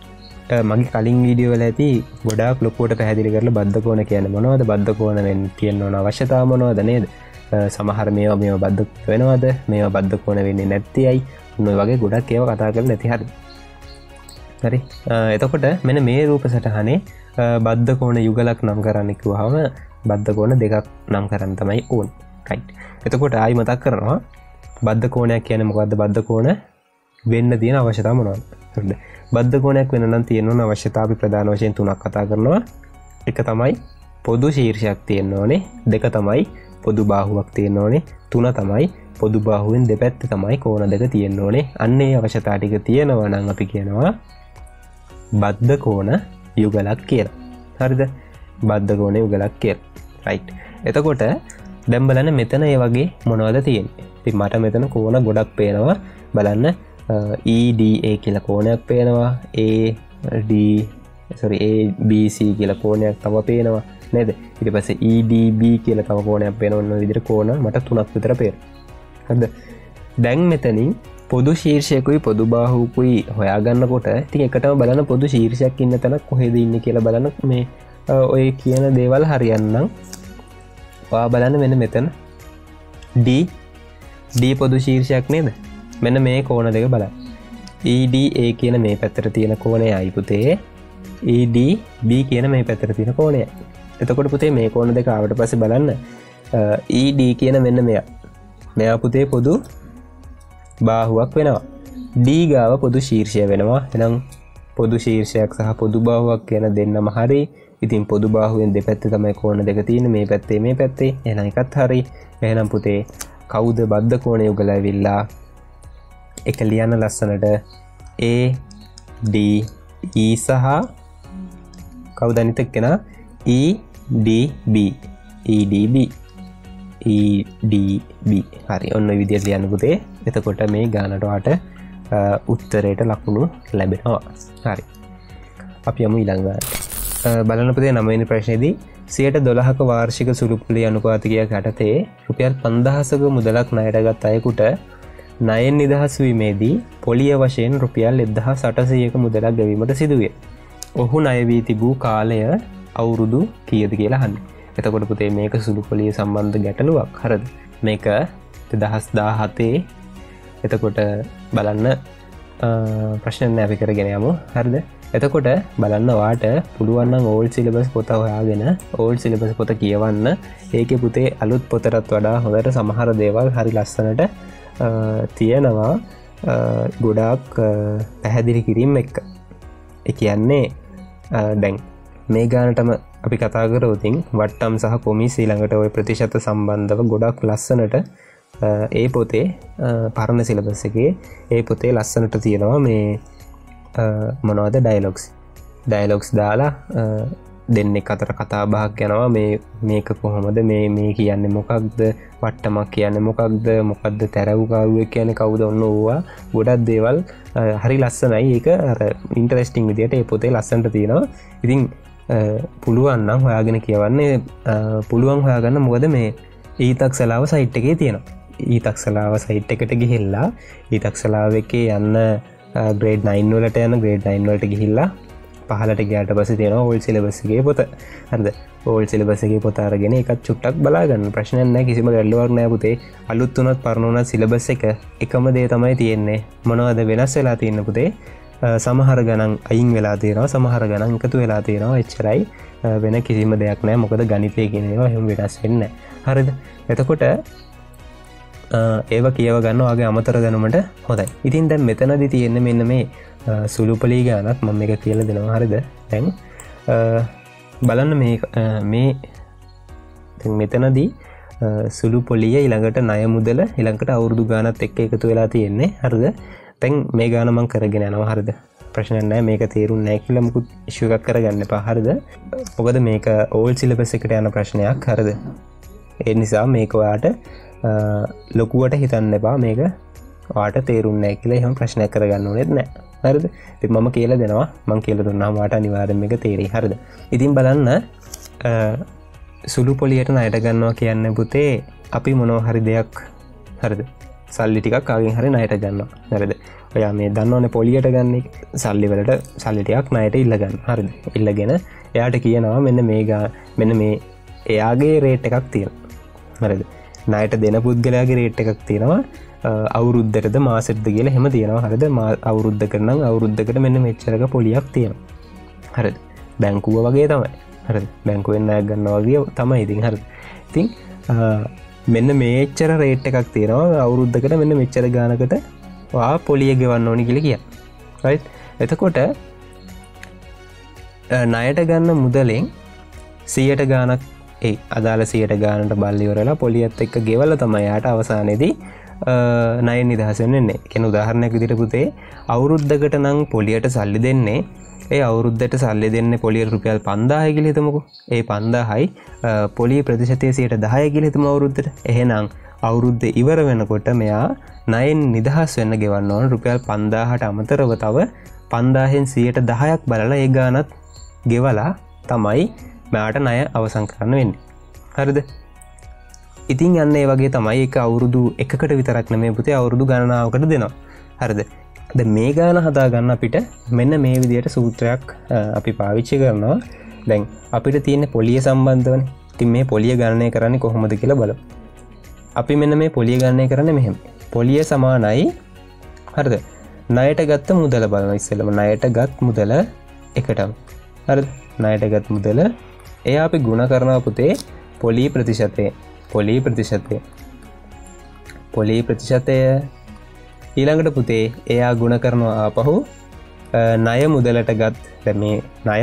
Speaker 1: මගේ කලින් වීඩියෝ වල ඇති ගොඩාක් ලොකුවට පැහැදිලි කරලා බද්ධ කෝණ කියන්නේ මොනවද? බද්ධ කෝණ වෙන්න තියෙන ඕන අවශ්‍යතාව මොනවද නේද? සමහර මේවා මේවා බද්ධ වෙනවද? මේවා බද්ධ කෝණ වෙන්නේ නැතියි. ඔය වගේ ගොඩක් ඒවා කතා කරලා නැති හරි. හරි. එතකොට මෙන්න මේ රූප සටහනේ බද්ධ කෝණ යුගලක් නම් කරන්න කිව්වහම බද්ධ කෝණ දෙකක් නම් කරන්න තමයි ඕනේ. right. එතකොට ආයි මතක් කරනවා බද්ධ කෝණයක් කියන්නේ මොකද්ද? බද්ධ කෝණ වෙන්න තියෙන අවශ්‍යතාව මොනවද? හරිද? බද්ධ කෝණයක් වෙන්න නම් තියෙන ඕන අවශ්‍යතාව අපි ප්‍රධාන වශයෙන් තුනක් කතා කරනවා. එක තමයි පොදු ශීර්ෂයක් තියෙන්න ඕනේ. දෙක තමයි පොදු බාහුවක් තියෙන්න ඕනේ. තුන තමයි පොදු බාහුවෙන් දෙපැත්තේ තමයි කෝණ දෙක තියෙන්න ඕනේ. අන්න ඒ අවශ්‍යතාව ටික තියෙනවා නම් අපි කියනවා බද්ධ කෝණ යුගලක් කියලා. හරිද? බද්ධ කෝණ යුගලක් කියලා. right. එතකොට දැන් බලන්න මෙතන ඒ වගේ මොනවද තියෙන්නේ? ඉතින් මට මෙතන කෝණ ගොඩක් පේනවා. බලන්න E D A කියලා කෝණයක් පේනවා. A D sorry A B C කියලා කෝණයක් තව පේනවා නේද? ඊට පස්සේ E D B කියලා තව කෝණයක් පේන ඔන්න විදිහට කෝණ මට තුනක් විතර පේනවා. හරිද? දැන් මෙතනින් පොදු ශීර්ෂයකුයි පොදු බාහුවකුයි හොයාගන්නකොට ඉතින් එකටම බලන පොදු ශීර්ෂයක් ඉන්න තැනක් කොහෙද ඉන්නේ කියලා බලන මේ ඔය කියන දේවල් හරියන්නම් ඔයා බලන්න මෙන්න මෙතන D D පොදු ශීර්ෂයක් නේද? මෙන්න මේ කෝණ දෙක බලන්න. E D A කියන මේ පැත්තට තියෙන කෝණයයි පුතේ E D B කියන මේ පැත්තට තියෙන කෝණයයි. එතකොට පුතේ මේ කෝණ දෙක ආවට පස්සේ බලන්න E D කියන මෙන්න මෙයා. මෙයා පුතේ පොදු බාහුවක් වෙනවා. D ගාව පොදු ශීර්ෂය වෙනවා. එහෙනම් පොදු ශීර්ෂයක් සහ පොදු බාහුවක් කියන දෙන්නම හරි. ඉතින් පොදු බාහුවෙන් දෙපැත්තේ තමයි කෝණ දෙක තියෙන්නේ. මේ පැත්තේ මේ පැත්තේ. එහෙනම් එකත් හරි. එහෙනම් පුතේ කවුද බද්ධ කෝණය උගලා ඇවිල්ලා එක ලියන්න ලස්සනට A D E සහ කවුද අනිත් එක්කෙනා E D B E D B E D B හරි ඔන්න ඔය විදිහට ලියන්න පුතේ. එතකොට මේ ගානට වාට උත්තරයට ලකුණු ලැබෙනවා. හරි. අපි යමු ඊළඟ ගානට. බලන්න පුතේ නව වෙනි ප්‍රශ්නේදී සියයට දොළහක වාර්ෂික සුළුපුලි අනුපාතිකයක් යටතේ රුපියල් පන්දහසක මුදලක් ණයට ගත් අයෙකුට ණයෙන් නිදහස් වීමේදී පොලිය වශයෙන් රුපියල් එක්දහස් අටසීයක මුදලක් ගෙවීමට සිදුවේ. ඔහු ණය වී තිබූ කාලය අවුරුදු කීයද කියලා අහන්නේ. එතකොට පුතේ මේක සුළුපොලිය සම්බන්ධ ගැටලුවක්. හරිද? මේක දෙදහස් දාහතේ. එතකොට බලන්න ප්‍රශ්න නෑ අපි කරගෙන යමු. හරිද? එතකොට බලන්න වාට පුළුවන් නම් ඕල්ඩ් සිලබස් පොත හොයාගෙන ඕල්ඩ් සිලබස් පොත කියවන්න. ඒකේ පුතේ අලුත් පොතටත් වඩා හොඳට සමහර දේවල් හරි ලස්සනට තියෙනවා. ගොඩාක් පැහැදිලි කිරීම එක්ක. ඒ කියන්නේ දැන් මේ ගානටම අපි කතා කරවතින් වට්ටම් සහ කොමිස් ඊළඟට ඔය ප්‍රතිශත සම්බන්ධව ගොඩක් ලස්සනට ඒ පොතේ පරණ සිලබස් එකේ ඒ පොතේ ලස්සනට තියෙනවා මේ මොනවද ඩයලොග්ස් ඩයලොග්ස් දාලා දෙන්නෙක් අතර කතා බහක් යනවා මේ මේක කොහොමද මේ මේ කියන්නේ මොකක්ද වට්ටමක් කියන්නේ මොකක්ද මොකක්ද තැරවුකාරුවෙක් කියන්නේ කවුද ඔන්න ඕවා ගොඩක් දේවල් හරි ලස්සනයි. ඒක අර ඉන්ටරෙස්ටිං විදියට ඒ පොතේ ලස්සනට තියෙනවා. ඉතින් පුළුවන් නම් හොයාගෙන කියවන්නේ පුළුවන් හොයාගන්න. මොකද මේ ඊතක්සලාව සයිට් එකේ තියෙනවා. ඊතක්සලාව සයිට් එකට ගිහිල්ලා ඊතක්සලාව එකේ යන්න ග්‍රේඩ් නයින් වලට යන ග්‍රේඩ් නයින් වලට ගිහිල්ලා පහලට ගියාට පස්සේ තියෙනවා ඕල්ඩ් සිලබස් එකේ පොත. හරිද? ඕල්ඩ් සිලබස් එකේ පොත අරගෙන ඒකත් චුට්ටක් බලා ගන්න. ප්‍රශ්නයක් නැහැ, කිසිම ගැටලුවක් නැහැ පුතේ. අලුත් උනත් පරණ උනත් සිලබස් එක එකම දේ තමයි තියෙන්නේ. මොනවද වෙනස් වෙලා තියෙන්නේ පුතේ? සමහර ගණන් අයින් වෙලා තියෙනවා, සමහර ගණන් එකතු වෙලා තියෙනවා. එච්චරයි. වෙන කිසිම දෙයක් නැහැ. මොකද ගණිතය කියන ඒවා එහෙම වෙනස් වෙන්නේ නැහැ. හරිද? එතකොට ඒව කියව ගන්න ඔයාගේ අමතර දැනුමට හොඳයි. ඉතින් දැන් මෙතනදී තියෙන්නේ මෙන්න මේ සුළුපලී ගානක් මම මේක කියලා දෙනවා. හරිද? දැන් බලන්න මේ මේ දැන් මෙතනදී සුළුපොලිය ඊළඟට ණය මුදල ඊළඟට අවුරුදු ගානත් එක්ක එකතු වෙලා තියෙන්නේ. හරිද? දැන් මේ ගාන මම කරගෙන යනවා. හරිද? ප්‍රශ්නයක් නැහැ. මේක තේරුන්නේ නැහැ කියලා මුකුත් ඉෂුව එකක් කරගන්න එපා. හරිද? මොකද මේක ඕල්ඩ් සිලබස් එකට යන ප්‍රශ්නයක්. හරිද? ඒ නිසා මේක ඔයාට ලොකුවට හිතන්න එපා. මේක ඔයාට තේරුන්නේ නැහැ කියලා එහෙම ප්‍රශ්නයක් කරගන්න ඕනෙත් නැහැ. හරිද? ඉතින් මම කියලා දෙනවා. මම කියලා දුන්නාම ඔයාට අනිවාර්යෙන් මේක තේරෙයි. හරිද? ඉතින් බලන්න සුළු පොලියට ණයට ගන්නවා කියන්නේ පුතේ අපි මොනවා හරි දෙයක් හරිද? සල්ලි ටිකක් කාගෙන් හරි ණයට ගන්නවා. හරිද? ඔයා මේ දන්නවනේ පොලියට ගන්න එක සල්ලි වලට සල්ලි ටිකක් ණයට ඉල්ල ගන්න. හරිද? ඉල්ලගෙන එයාට කියනවා මෙන්න මේ මෙන්න මේ එයාගේ රේට් එකක් තියෙනවා. හරිද? ණයට දෙන පුද්ගලයාගේ රේට් එකක් තියෙනවා. අවුරුද්දටද මාසෙටද කියලා එහෙම තියෙනවා. හරිද? අවුරුද්දකට නම් අවුරුද්දකට මෙන්න මෙච්චරක පොලියක් තියෙනවා. හරිද? බැංකුව වගේ තමයි. හරිද? බැංකුවෙන් ණයක් ගන්නවා වගේ තමයි. ඉතින් හරිද? ඉතින් මෙන්න මේච්චර රේට් එකක් තියෙනවා. අවුරුද්දකට මෙන්න මෙච්චර ගානකට ඔයා පොලිය ගෙවන්න ඕනි කියලා කියනවා. රයිට්? එතකොට ණයට ගන්න මුදලෙන් සියයට ගානක් ඒ අදාළ සියයට ගානට බල්ලි ඉවරලා පොලියත් එක්ක ගෙවලා තමයි යාට අවසානයේදී ණයෙන් නිදහස් වෙන්නේ. කියන උදාහරණයක් විදිහට පුතේ අවුරුද්දකට නම් පොලියට සල්ලි දෙන්නේ ඒ අවුරුද්දට සල්ලි දෙන්නේ පොලියට රුපියල් පන්දාහයි කියලා හිතමුකෝ. ඒ පන්දාහයි පොලිය ප්‍රතිශතය සියයට දහයයි කියලා හිතමු අවුරුද්දට. එහෙනම් අවුරුද්ද ඉවර වෙනකොට මෙයා ණයෙන් නිදහස් වෙන්න ගෙවන්න ඕන රුපියල් පන්දාහට අමතරව තව පන්දාහෙන් සියයට දහයක් බලලා ඒ ගානත් ගෙවලා තමයි මෙයාට ණය අවසන් කරන්න වෙන්නේ. හරිද? ඉතින් යන්න ඒ වගේ තමයි ඒක අවුරුදු එකකට විතරක් නෙමෙයි පුතේ අවුරුදු ගණනාවකට දෙනවා. හරිද? දැන් මේ ගාන හදා ගන්න අපිට මෙන්න මේ විදිහට සූත්‍රයක් අපි පාවිච්චි කරනවා. දැන් අපිට තියෙන පොලිය සම්බන්ධවනේ. ඉතින් මේ පොලිය ගණනය කරන්නේ කොහොමද කියලා බලමු. අපි මෙන්න මේ පොලිය ගණනය කරන්නේ මෙහෙම. පොලිය සමානයි හරිද? ණයට ගත්ත මුදල බලනවා ඉස්සෙල්ලම. ණයට ගත් මුදල එකටම. හරිද? ණයට ගත් මුදල එයා අපි ගුණ කරනවා පුතේ පොලී ප්‍රතිශතය. පොලී ප්‍රතිශතය. පොලී ප්‍රතිශතය ඊළඟට පුතේ එයා ගුණ කරනවා ආපහු ණය මුදලට ගත් දැන් මේ ණය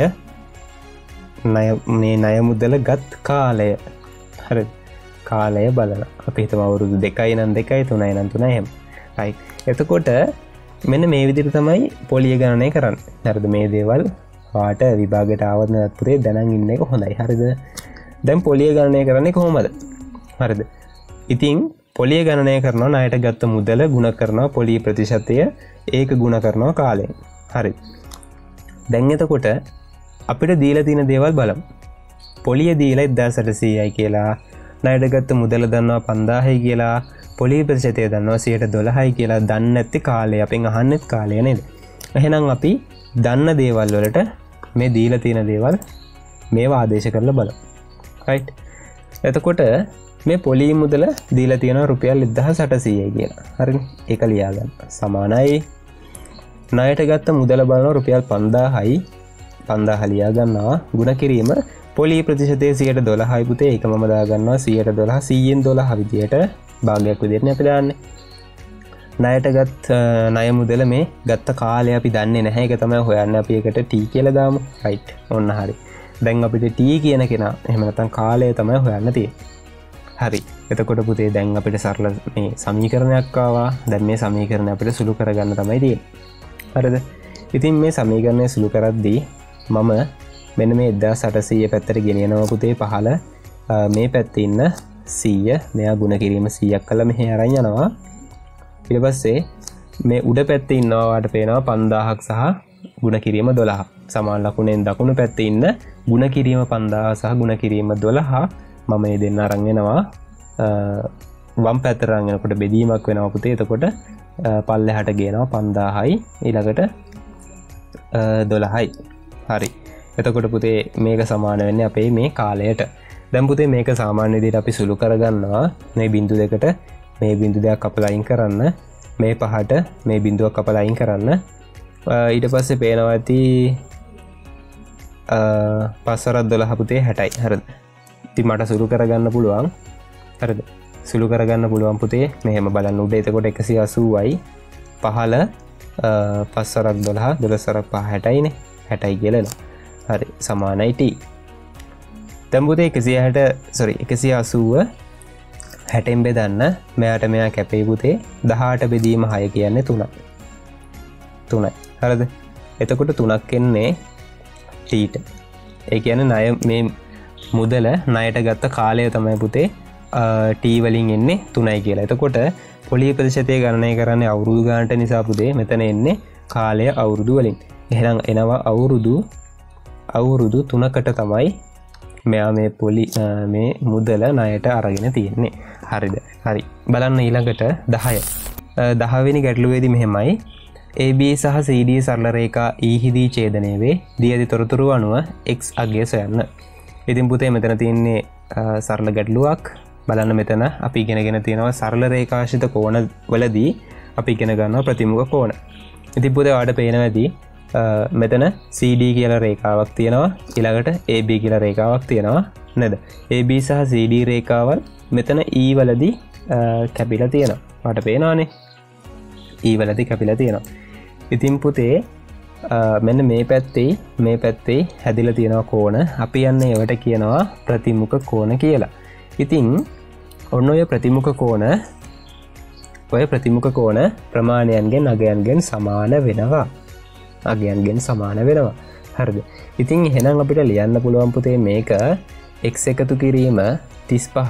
Speaker 1: ණය මේ ණය මුදල ගත් කාලය. හරිද? කාලය බලනවා. අපි හිතමු අවුරුදු දෙකයි නම් දෙකයි තුනයි නම් තුනයි එහෙම. right. එතකොට මෙන්න මේ විදිහට තමයි පොලිය ගණනය කරන්නේ. හරිද? මේ දේවල් වාට විභාගයට ආවත් නැත් පුතේ දැනන් ඉන්න එක හොඳයි. හරිද? දැන් පොලිය ගණනය කරන්නේ කොහොමද? හරිද? ඉතින් පොලිය ගණනය කරනවා ණයට ගත්ත මුදල ගුණ කරනවා පොලිය ප්‍රතිශතය ඒක ගුණ කරනවා කාලයෙන්. හරි. දැන් එතකොට අපිට දීලා තියෙන දේවල් බලමු. පොලිය දීලා එක්දාස් අටසීයයි කියලා, ණයට ගත්ත මුදල දන්නවා පන්දාහයි කියලා, පොලිය ප්‍රතිශතය දන්නවා සියයට දොළහයි කියලා. දන්නේ නැති කාලය අපෙන් අහන්නෙත් කාලය නේද? එහෙනම් අපි දන්න දේවල් වලට මේ දීලා තියෙන දේවල් මේවා ආදේශ කරලා බලමු. right. එතකොට මේ පොලිය මුදල දීලා තියෙනවා රුපියල් එක්දාස් අටසීයයි කියලා. හරිනේ? ඒක ලියා ගන්න. සමානයි ණයට ගත්ත මුදල බලනවා රුපියල් පන්දාහයි. පන්දාහ ලියා ගන්නවා. ගුණ කිරීම පොලිය ප්‍රතිශතය සියයට දොළහයි පුතේ. ඒක මම දා ගන්නවා සියයට දොළහ සීයෙන් දොළහ විදියට භාගයක් විදියට අපි දාන්නේ. ණයට ගත් ණය මුදල මේ ගත්ත කාලය අපි දන්නේ නැහැ. ඒක තමයි හොයන්නේ. අපි ඒකට T කියලා දාමු. right. ඔන්න හරි. දැන් අපිට T කියන කෙනා එහෙම නැත්නම් කාලය තමයි හොයන්න තියෙන්නේ. හරි. එතකොට පුතේ දැන් අපිට සරල මේ සමීකරණයක් ආවා. දැන් මේ සමීකරණය අපිට සුළු කරගන්න තමයි තියෙන්නේ. හරිද? ඉතින් මේ සමීකරණය සුළු කරද්දී මම මෙන්න මේ එක්දාස් අටසීය පැත්තට ගෙනියනවා පුතේ පහළ. මේ පැත්තේ ඉන්න සීය මෙයා ගුණ කිරීම සීයක් කළා මෙහෙ අරන් යනවා. ඊට පස්සේ මේ උඩ පැත්තේ ඉන්නවා වාට පේනවා පන්දාහක් සහ ගුණ කිරීම දොළහ. සමාන ලකුණෙන් දකුණු පැත්තේ ඉන්න ගුණ කිරීම පන්දාහ සහ ගුණ කිරීම දොළහ මම මේ දෙන්න අරන් එනවා. වම් පැත්තට අරන් එනකොට බෙදීමක් වෙනවා පුතේ. එතකොට පල්ලෙහාට ගේනවා පන්දාහයි ඊළඟට දොළහයි. හරි. එතකොට පුතේ මේක සමාන වෙන්නේ අපේ මේ කාලයට. දැන් පුතේ මේක සාමාන්‍ය විදිහට අපි සුළු කරගන්නවා. මේ බිංදු දෙකට මේ බිංදු දෙකක් කපලා අයින් කරන්න. මේ පහට මේ බිංදුවක් කපලා අයින් කරන්න. ඊට පස්සේ පේනවා ඇති පස් වරක් දොළහ පුතේ හැටයි. හරිද? ඉතින් මට සුළු කරගන්න පුළුවන්. හරිද? සුළු කරගන්න පුළුවන් පුතේ මෙහෙම බලන්න උඩ. එතකොට එකසිය අසූවයි පහළ පස් වරක් දොළහ දොළොස් වරක් පහ හැටයිනේ. හැටයි කියලා. හරි. සමානයි T. දැන් පුතේ එකසිය හැට sorry එකසිය අසූව හැටෙන් බෙදන්න මෙයාට මෙයා කැපේ පුතේ දහඅට බෙදීම හය කියන්නේ තුනයි. තුනයි. හරිද? එතකොට තුනක් එන්නේ Tට. ඒ කියන්නේ ණය මේ මුදල ණයට ගත්ත කාලය තමයි පුතේ T වලින් එන්නේ තුනයි කියලා. එතකොට පොලිය ප්‍රතිශතය ගණනය කරන්නේ අවුරුදු ගානට නිසා පුතේ මෙතන එන්නේ කාලය අවුරුදු වලින්. එහෙනම් එනවා අවුරුදු අවුරුදු තුනකට තමයි මෙයා මේ පොලි මේ මුදල ණයට අරගෙන තියෙන්නේ. හරිද? හරි. බලන්න ඊළඟට දහය. දහ වෙනි ගැටලුවේදී මෙහෙමයි. A B සහ C D සරල රේඛා E හිදී ඡේදනය වේ. දී ඇති තොරතුරු අනුව x අගය සොයන්න. ඉතින් පුතේ මෙතන තියෙන්නේ සරල ගැටලුවක්. බලන්න මෙතන අපි ඉගෙනගෙන තියෙනවා සරල රේඛාශ්‍රිත කෝණ වලදී අපි ඉගෙන ගන්නවා ප්‍රතිමුඛ කෝණ. ඉතින් පුතේ ඔයාලට පේනවා ඇති මෙතන C D කියලා රේඛාවක් තියෙනවා. ඊළඟට A B කියලා රේඛාවක් තියෙනවා නේද? A B සහ C D රේඛාවල් මෙතන E වලදී කැපිලා තියෙනවා. ඔයාලට පේනවානේ. E වලදී කැපිලා තියෙනවා. ඉතින් පුතේ මෙන්න මේ පැත්තේ මේ පැත්තේ හැදිලා තියෙනවා කෝණ. අපි යන්නේ ඒවට කියනවා ප්‍රතිමුඛ කෝණ කියලා. ඉතින් ඔන්න ඔය ප්‍රතිමුඛ කෝණ ඔය ප්‍රතිමුඛ කෝණ ප්‍රමාණයන්ගෙන් අගයන්ගෙන් සමාන වෙනවා. අගයන්ගෙන් සමාන වෙනවා. හරිද? ඉතින් එහෙනම් අපිට ලියන්න පුළුවන් පුතේ මේක x එකතු කිරීම තිස් පහ.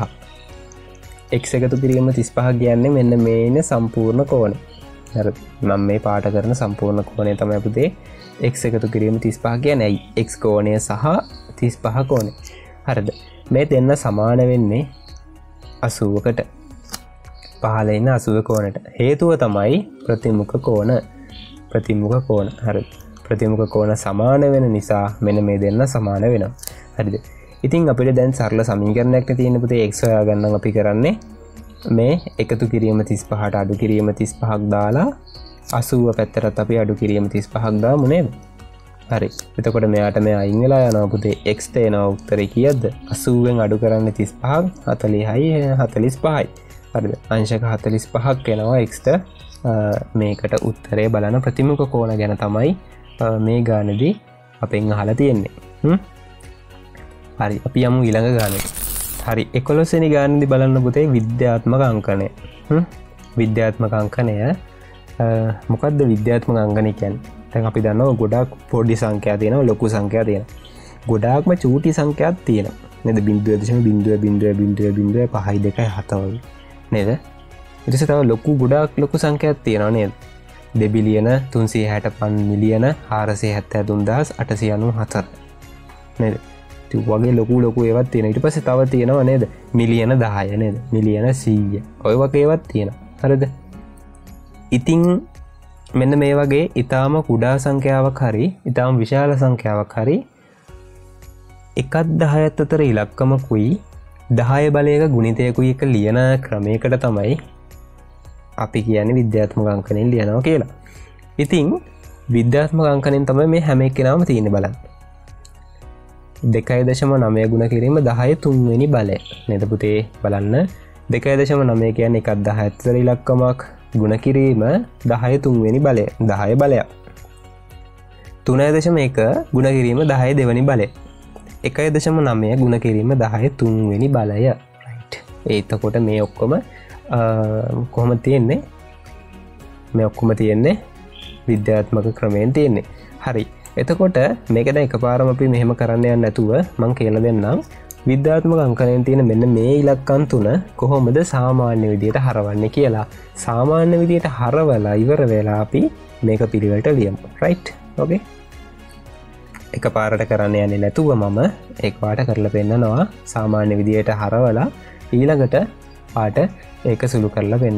Speaker 1: x එකතු කිරීම තිස් පහ කියන්නේ මෙන්න මේ ඉන්න සම්පූර්ණ කෝණය. හරිද? මම මේ පාට කරන සම්පූර්ණ කෝණය තමයි පුතේ x එකතු කිරීම තිස් පහ කියන්නේ. ඇයි? x කෝණය සහ තිස්පහ කෝණේ. හරිද? මේ දෙන්න සමාන වෙන්නේ අසූවකට. පහළ ඉන්න අසූව කෝණයට. හේතුව තමයි ප්‍රතිමුඛ කෝණ. ප්‍රතිමුඛ කෝණ. හරිද? ප්‍රතිමුඛ කෝණ සමාන වෙන නිසා මෙන්න මේ දෙන්න සමාන වෙනවා. හරිද? ඉතින් අපිට දැන් සරල සමීකරණයක් තියෙන පුතේ x හොයාගන්න අපි කරන්නේ මේ එකතු කිරීම තිස්පහට අඩු කිරීම තිස්පහක් දාලා අසූව පැත්තටත් අපි අඩු කිරීම තිස්පහක් දාමු නේද? හරි. එතකොට මෙයාට මේ අයින් වෙලා යනවා පුතේ x ට එනවා උත්තරේ කීයද? අසූවෙන් අඩු කරන්නේ තිස්පහක් හතළිහයි හතළිස් පහයි. හරිද? අංශක හතළිස් පහක් එනවා x ට. මේකට උත්තරේ බලන ප්‍රතිමුඛ කෝණ ගැන තමයි මේ ගානේදී අපෙන් අහලා තියෙන්නේ. හ්ම්. හරි. අපි යමු ඊළඟ ගානට. හරි. එකොළොස් වෙනි ගානේදී බලන්න පුතේ විද්‍යාත්මක අංකණය. හ්ම්. විද්‍යාත්මක අංකණය මොකක්ද විද්‍යාත්මක අංකණය කියන්නේ? දැන් අපි දන්නවා ගොඩාක් පොඩි සංඛ්‍යා තියෙනවා ලොකු සංඛ්‍යා තියෙනවා. ගොඩාක්ම චූටි සංඛ්‍යාත් තියෙනවා. නේද? ज़ीरो दशमलव ज़ीरो ज़ीरो ज़ीरो ज़ीरो පහයි දෙකයි හත වගේ. නේද? ඊට පස්සේ තව ලොකු ගොඩාක් ලොකු සංඛ්‍යාත් තියෙනවා නේද? දෙක බිලියන තුන්සිය හැට පහ මිලියන හාරසිය හැත්තෑ තුන් දහස් අටසිය අනූ හතර. නේද? ඒ වගේ ලොකු ලොකු ඒවාත් තියෙනවා. ඊට පස්සේ තව තියෙනවා නේද? මිලියන දහය නේද? මිලියන සීය. ඔය වගේ ඒවාත් තියෙනවා. හරිද? ඉතින් මෙන්න මේ වගේ ඊටාම කුඩා සංඛ්‍යාවක් හරි ඊටාම විශාල සංඛ්‍යාවක් හරි එකත් දහයත් අතර ඉලක්කමකුයි දහය බලයක ගුණිතයකුයි එක ලියන ක්‍රමයකට තමයි අපි කියන්නේ විද්‍යාත්මක අංකණයෙන් ලියනවා කියලා. ඉතින් විද්‍යාත්මක අංකණයෙන් තමයි මේ හැම එකේනම තියෙන්නේ බලන්න. දෙකයි දශම නවය ගුණ කිරීම දහය තුන් වෙනි බලය. නේද පුතේ බලන්න. දෙකයි දශම නවය කියන්නේ එකත් දහයත් අතර ඉලක්කමක් ගුණ කිරීම දහය තුන් වෙනි බලය. දහය බලයක්. තුනයි දශම එක ගුණ කිරීම දහය දෙවැනි බලය. එකයි දශම නවය ගුණ කිරීම දහය තුන් වෙනි බලය. රයිට්. එතකොට මේ ඔක්කොම කොහොමද තියෙන්නේ? මේ ඔක්කොම තියෙන්නේ විද්‍යාත්මක ක්‍රමයෙන් තියෙන්නේ. හරි. එතකොට මේක දැන් එකපාරම අපි මෙහෙම කරන්න යන්නේ නැතුව මම කියලා දෙන්නම් විද්‍යාත්මක අංකණයෙන් තියෙන මෙන්න මේ ඉලක්කම් තුන කොහොමද සාමාන්‍ය විදියට හරවන්නේ කියලා. සාමාන්‍ය විදියට හරවලා ඉවර වෙලා අපි මේක පිළිවෙලට ලියමු. රයිට්? ඕකේ. එකපාරට කරන්න යන්නේ නැතුව මම එකපාරට කරලා පෙන්නනවා සාමාන්‍ය විදියට හරවලා ඊළඟට පාට ඒක සුළු කරලා පෙන්න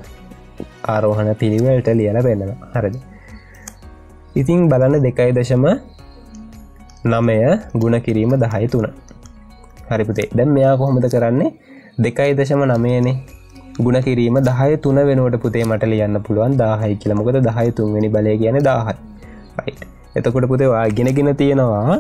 Speaker 1: ආරෝහණ පිළිවෙලට ලියලා පෙන්නනවා. හරිද? ඉතින් බලන්න දෙකයි දශම නවය ගුණ කිරීම දහය තුන. හරි පුතේ. දැන් මෙයා කොහොමද කරන්නේ? දෙකයි දශම නවයනේ ගුණ කිරීම දහය තුන වෙනුවට පුතේ මට ලියන්න පුළුවන් දහයයි කියලා. මොකද දහය තුන් වෙනි බලය කියන්නේ දහයයි. රයිට්. එතකොට පුතේ ඔයා ඉගෙනගෙන තියෙනවා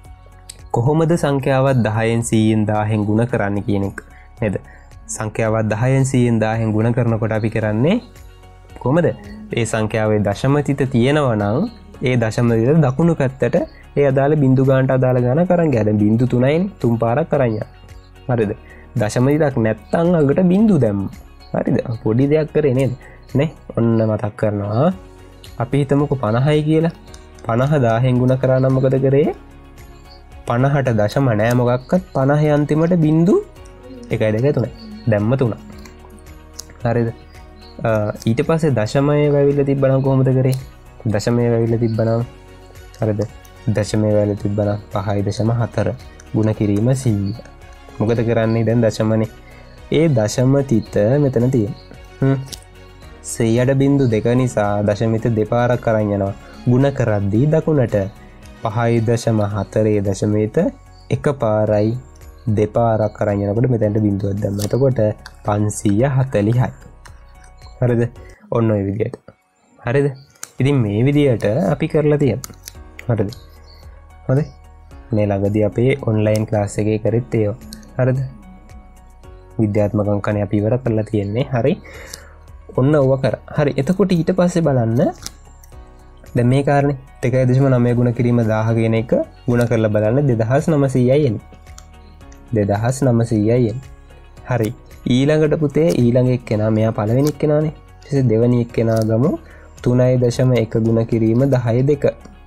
Speaker 1: කොහොමද සංඛ්‍යාවක් දහයෙන් සීයෙන් දහයෙන් ගුණ කරන්නේ කියන එක. නේද? සංඛ්‍යාවක් දහයෙන් සීයෙන් දහයෙන් ගුණ කරනකොට අපි කරන්නේ කොහොමද? ඒ සංඛ්‍යාවේ දශම තිත තියෙනවා නම් ඒ දශම තිත දකුණු පැත්තට ඒ අදාළ බිංදු ගානට අදාළ ගාන කරන් ගියා. දැන් බිංදු තුනයි තුන් පාරක් කරන් යනවා. හරිද? දශම තිතක් නැත්තම් අගට බිංදු දැම්ම. හරිද? පොඩි දෙයක් කරේ නේද? නේ? ඔන්න මතක් කරනවා. අපි හිතමුකෝ පනහයි කියලා. පනහ දහයෙන් ගුණ කරා නම් මොකද කරේ? පනහට දශම නෑ මොකක්වත්. පනහ අන්තිමට බිංදු එකයි දෙකයි තුනයි. දැම්ම තුන. හරිද? ඊට පස්සේ දශමය වැවිලා තිබ්බනම් කොහොමද කරේ? දශමය වැවිලා තිබ්බනම් හරිද? දශමය වැවිලා තිබ්බනම් පහයි දශම හතර ගුණ කිරීම සීය. මොකද කරන්නේ දැන් දශමනේ. ඒ දශම තිත මෙතන තියෙනවා. හ්ම්. සීයට බිංදු දෙක නිසා දශමිත දෙපාරක් කරන් යනවා. ගුණ කරද්දී දකුණට පහයි දශම හතරේ දශමිත එකපාරයි දෙපාරක් කරන් යනකොට මෙතනට බිංදුවක් දැම්මා. එතකොට පන්සීය හතළිහයි. හරිද? ඔන්න ඔය විදියට. හරිද? ඉතින් මේ විදියට අපි කරලා තියෙනවා. හරිද? හරි? මේ ළඟදී අපේ ඔන්ලයින් ක්ලාස් එකේ කරෙත් ඒවා. හරිද? විද්‍යාත්මක අංකණය අපි ඉවර කරලා තියෙන්නේ. හරි. ඔන්න ඕව කරා. හරි. එතකොට ඊට පස්සේ බලන්න දැන් මේ කාරණේ දෙකයි දශම නවය ගුණ කිරීම දහය කියන එක ගුණ කරලා බලන්න දෙදහස් නවසීයයි එන්නේ. දෙදහස් නවසීයයි එන්නේ. හරි. ඊළඟට පුතේ ඊළඟ එක්කෙනා මෙයා පළවෙනි එක්කෙනානේ. ඊට පස්සේ දෙවෙනි එක්කෙනා ගමු තුනයි දශම එක ගුණ කිරීම දහය දෙක.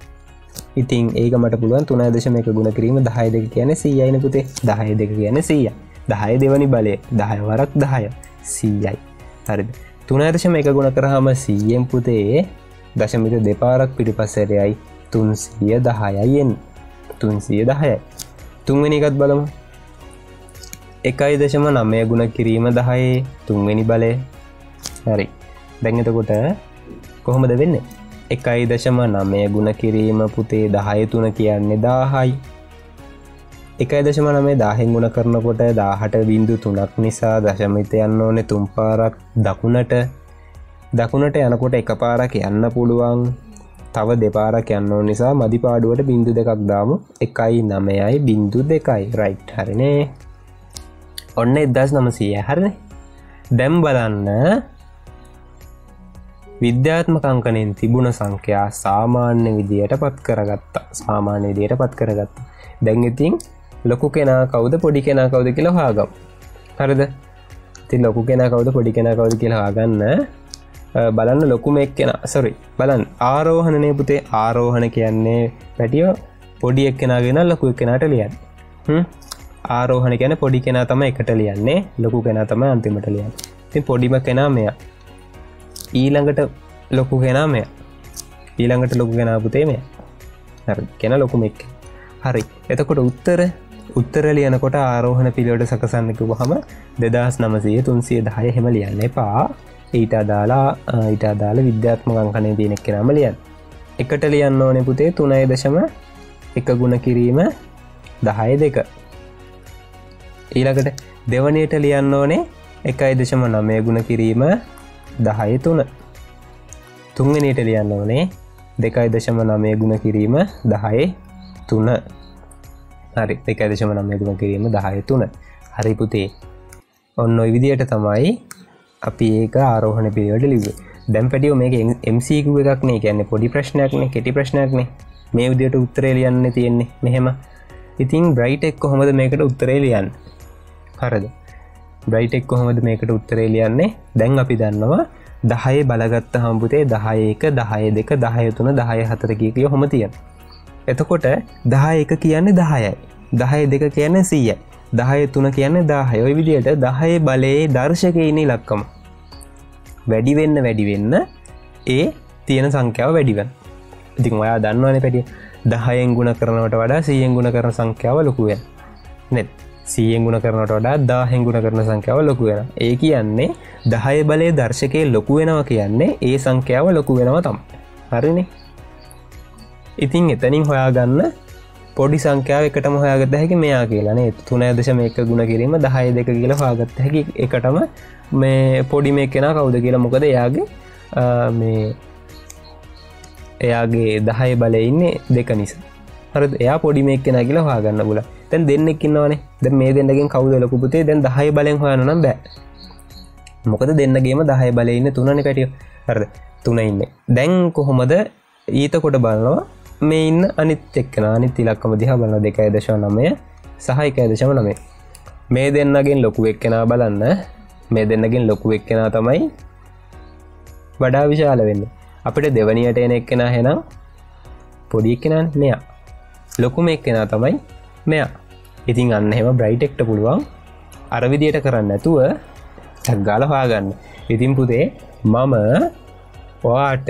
Speaker 1: ඉතින් ඒක මට පුළුවන් තුනයි දශම එක ගුණ කිරීම දහය දෙක කියන්නේ සීයයිනේ පුතේ. දහය දෙක කියන්නේ සීයයි. දහය දෙවෙනි බලය. දහය වරක් දහය සීයයි. හරිද? තුනයි දශම එක ගුණ කරාම සීයෙන් පුතේ දශමිත දෙපාරක් පිටිපස්සට යයි තුන්සිය දහයයි එන්නේ. තුන්සිය දහයයි. තුන්වෙනි එකත් බලමු. එකයි දශම නවය ගුණ කිරීම දහයේ තුන්වෙනි බලය. හරි. දැන් එතකොට කොහොමද වෙන්නේ? එකයි දශම නවය ගුණ කිරීම පුතේ දහය තුන කියන්නේ දාහයි. එකයි දශම නවය දාහෙන් ගුණ කරනකොට දාහට බිංදු තුනක් නිසා දශමිත යන්න ඕනේ තුන් පාරක් දකුණට. දකුණට යනකොට එක පාරක් යන්න පුළුවන්. තව දෙපාරක් යන්න ඕන නිසා මදි පාඩුවට බිංදු දෙකක් දාමු. එකයි නවයයි බිංදු දෙකයි. රයිට්. හරිනේ. ඔන්න එක්දාස් නවසීය. හරිනේ. දැන් බලන්න විද්‍යාත්මක අංකණයෙන් තිබුණ සංඛ්‍යා සාමාන්‍ය විදියට පත් කරගත්තා. සාමාන්‍ය විදියට පත් කරගත්තා. දැන් ඉතින් ලොකු කෙනා කවුද පොඩි කෙනා කවුද කියලා හොයාගමු. හරිද? ඉතින් ලොකු කෙනා කවුද පොඩි කෙනා කවුද කියලා හොයාගන්න බලන්න ලොකුම එක්කෙනා sorry බලන්න ආරෝහණනේ පුතේ. ආරෝහණ කියන්නේ පැටියෝ පොඩි එක්කෙනාගෙන ලොකු එක්කෙනාට ලියන්නේ. හ්ම් ආරෝහණ කියන්නේ පොඩි කෙනා තමයි එකට ලියන්නේ, ලොකු කෙනා තමයි අන්තිමට ලියන්නේ. ඉතින් පොඩිම කෙනා මෙයා. ඊළඟට ලොකු කෙනා මෙයා. ඊළඟට ලොකු කෙනා පුතේ මෙයා. හරි. කෙනා ලොකුම එක්ක. හරි. එතකොට උත්තර උත්තර ලියනකොට ආරෝහණ පිළිවෙලට සකසන්න කිව්වහම දෙදාස් නවසිය තුන්සිය දහය එහෙම ලියන්න එපා. ඊට අදාලා ඊට අදාළ විද්‍යාත්මක අංකණේ තියෙන එක්කෙනාම ලියන්න. එකට ලියන්න ඕනේ පුතේ තුනයි දශම එක ගුණ කිරීම දහය දෙක. ඊළඟට දෙවණියට ලියන්න ඕනේ එකයි දශම නවය ගුණ කිරීම දහය තුන. තුන්වෙනියට ලියන්න ඕනේ දෙකයි දශම නවය ගුණ කිරීම දහය තුන. හරි. දෙකයි දශම නවය ගුණ කිරීම දහය තුන. හරි පුතේ. ඔන්න ඔය විදියට තමයි අපි ඒක ආරෝහණ පිළිවෙලට ලිව්වේ. දැන් පැටියෝ මේක එම් සී කියු එකක් නේ. කියන්නේ පොඩි ප්‍රශ්නයක් නේ, කෙටි ප්‍රශ්නයක් නේ. මේ විදියට උත්තරේ ලියන්න තියෙන්නේ මෙහෙම. ඉතින් බ්‍රයිට් එක කොහොමද මේකට උත්තරේ ලියන්නේ? හරිද? බ්‍රයිට් එක කොහොමද මේකට උත්තරේ ලියන්නේ? දැන් අපි දන්නවා දහය බලගත්තාම පුතේ දහය එක දහය දෙක දහය තුන දහය හතර කිය කිය කොහොම තියෙනවා. එතකොට දහය එක කියන්නේ දහයයි. දහය දෙක කියන්නේ සීයයි. දහය තුන කියන්නේ දාහය. ඔය විදියට දහය බලයේ දර්ශකයේ ඉන්න ඉලක්කම වැඩි වෙන්න වැඩි වෙන්න ඒ තියෙන සංඛ්‍යාව වැඩි වෙනවා. ඉතින් ඔයා දන්නවනේ පැටිය දහයෙන් ගුණ කරනවට වඩා සීයෙන් ගුණ කරන සංඛ්‍යාව ලොකු වෙනවා. නේද? සීයෙන් ගුණ කරනවට වඩා දහයෙන් ගුණ කරන සංඛ්‍යාව ලොකු වෙනවා. ඒ කියන්නේ දහය බලයේ දර්ශකයේ ලොකු වෙනවා කියන්නේ ඒ සංඛ්‍යාව ලොකු වෙනවා තමයි. හරිනේ? ඉතින් එතනින් හොයාගන්න පොඩි සංඛ්‍යාව එකටම හොයාගත්ත හැකි මෙයා කියලා නේ. තුනයි දශම එක ගුණ කිරීම දහය දෙක කියලා හොයාගත්ත හැකි එකටම මේ පොඩි මේ කෙනා කවුද කියලා. මොකද එයාගේ මේ එයාගේ දහය බලයේ ඉන්නේ දෙක නිසා. හරිද? එයා පොඩි මේ කෙනා කියලා හොයාගන්න බුලා. දැන් දෙන්නෙක් ඉන්නවනේ. දැන් මේ දෙන්නගෙන් කවුද ලොකු පුතේ? දැන් දහය බලෙන් හොයන්න නම් බෑ. මොකද දෙන්නගේම දහය බලයේ ඉන්නේ තුනනේ පැටියෝ. හරිද? තුන ඉන්නේ. දැන් කොහොමද ඊට කොට බලනවා මේ ඉන්න අනිත් එක්කෙනා අනිත් ඉලක්කම දිහා බලන දෙකයි දශම නවය සහ එකයි දශම නවය. මේ දෙන්නගෙන් ලොකු එක්කෙනා බලන්න. මේ දෙන්නගෙන් ලොකු එක්කෙනා තමයි වඩා විශාල වෙන්නේ. අපිට දෙවණියට එන එක්කෙනා එහෙනම් පොඩි එක්කෙනානේ මෙයා. ලොකුම එක්කෙනා තමයි මෙයා. ඉතින් අන්න එහෙම බ්‍රයිට් එක්ට පුළුවන් අර විදියට කරන්න නැතුව ටක් ගාලා හොයාගන්න. ඉතින් පුතේ මම ඔයාට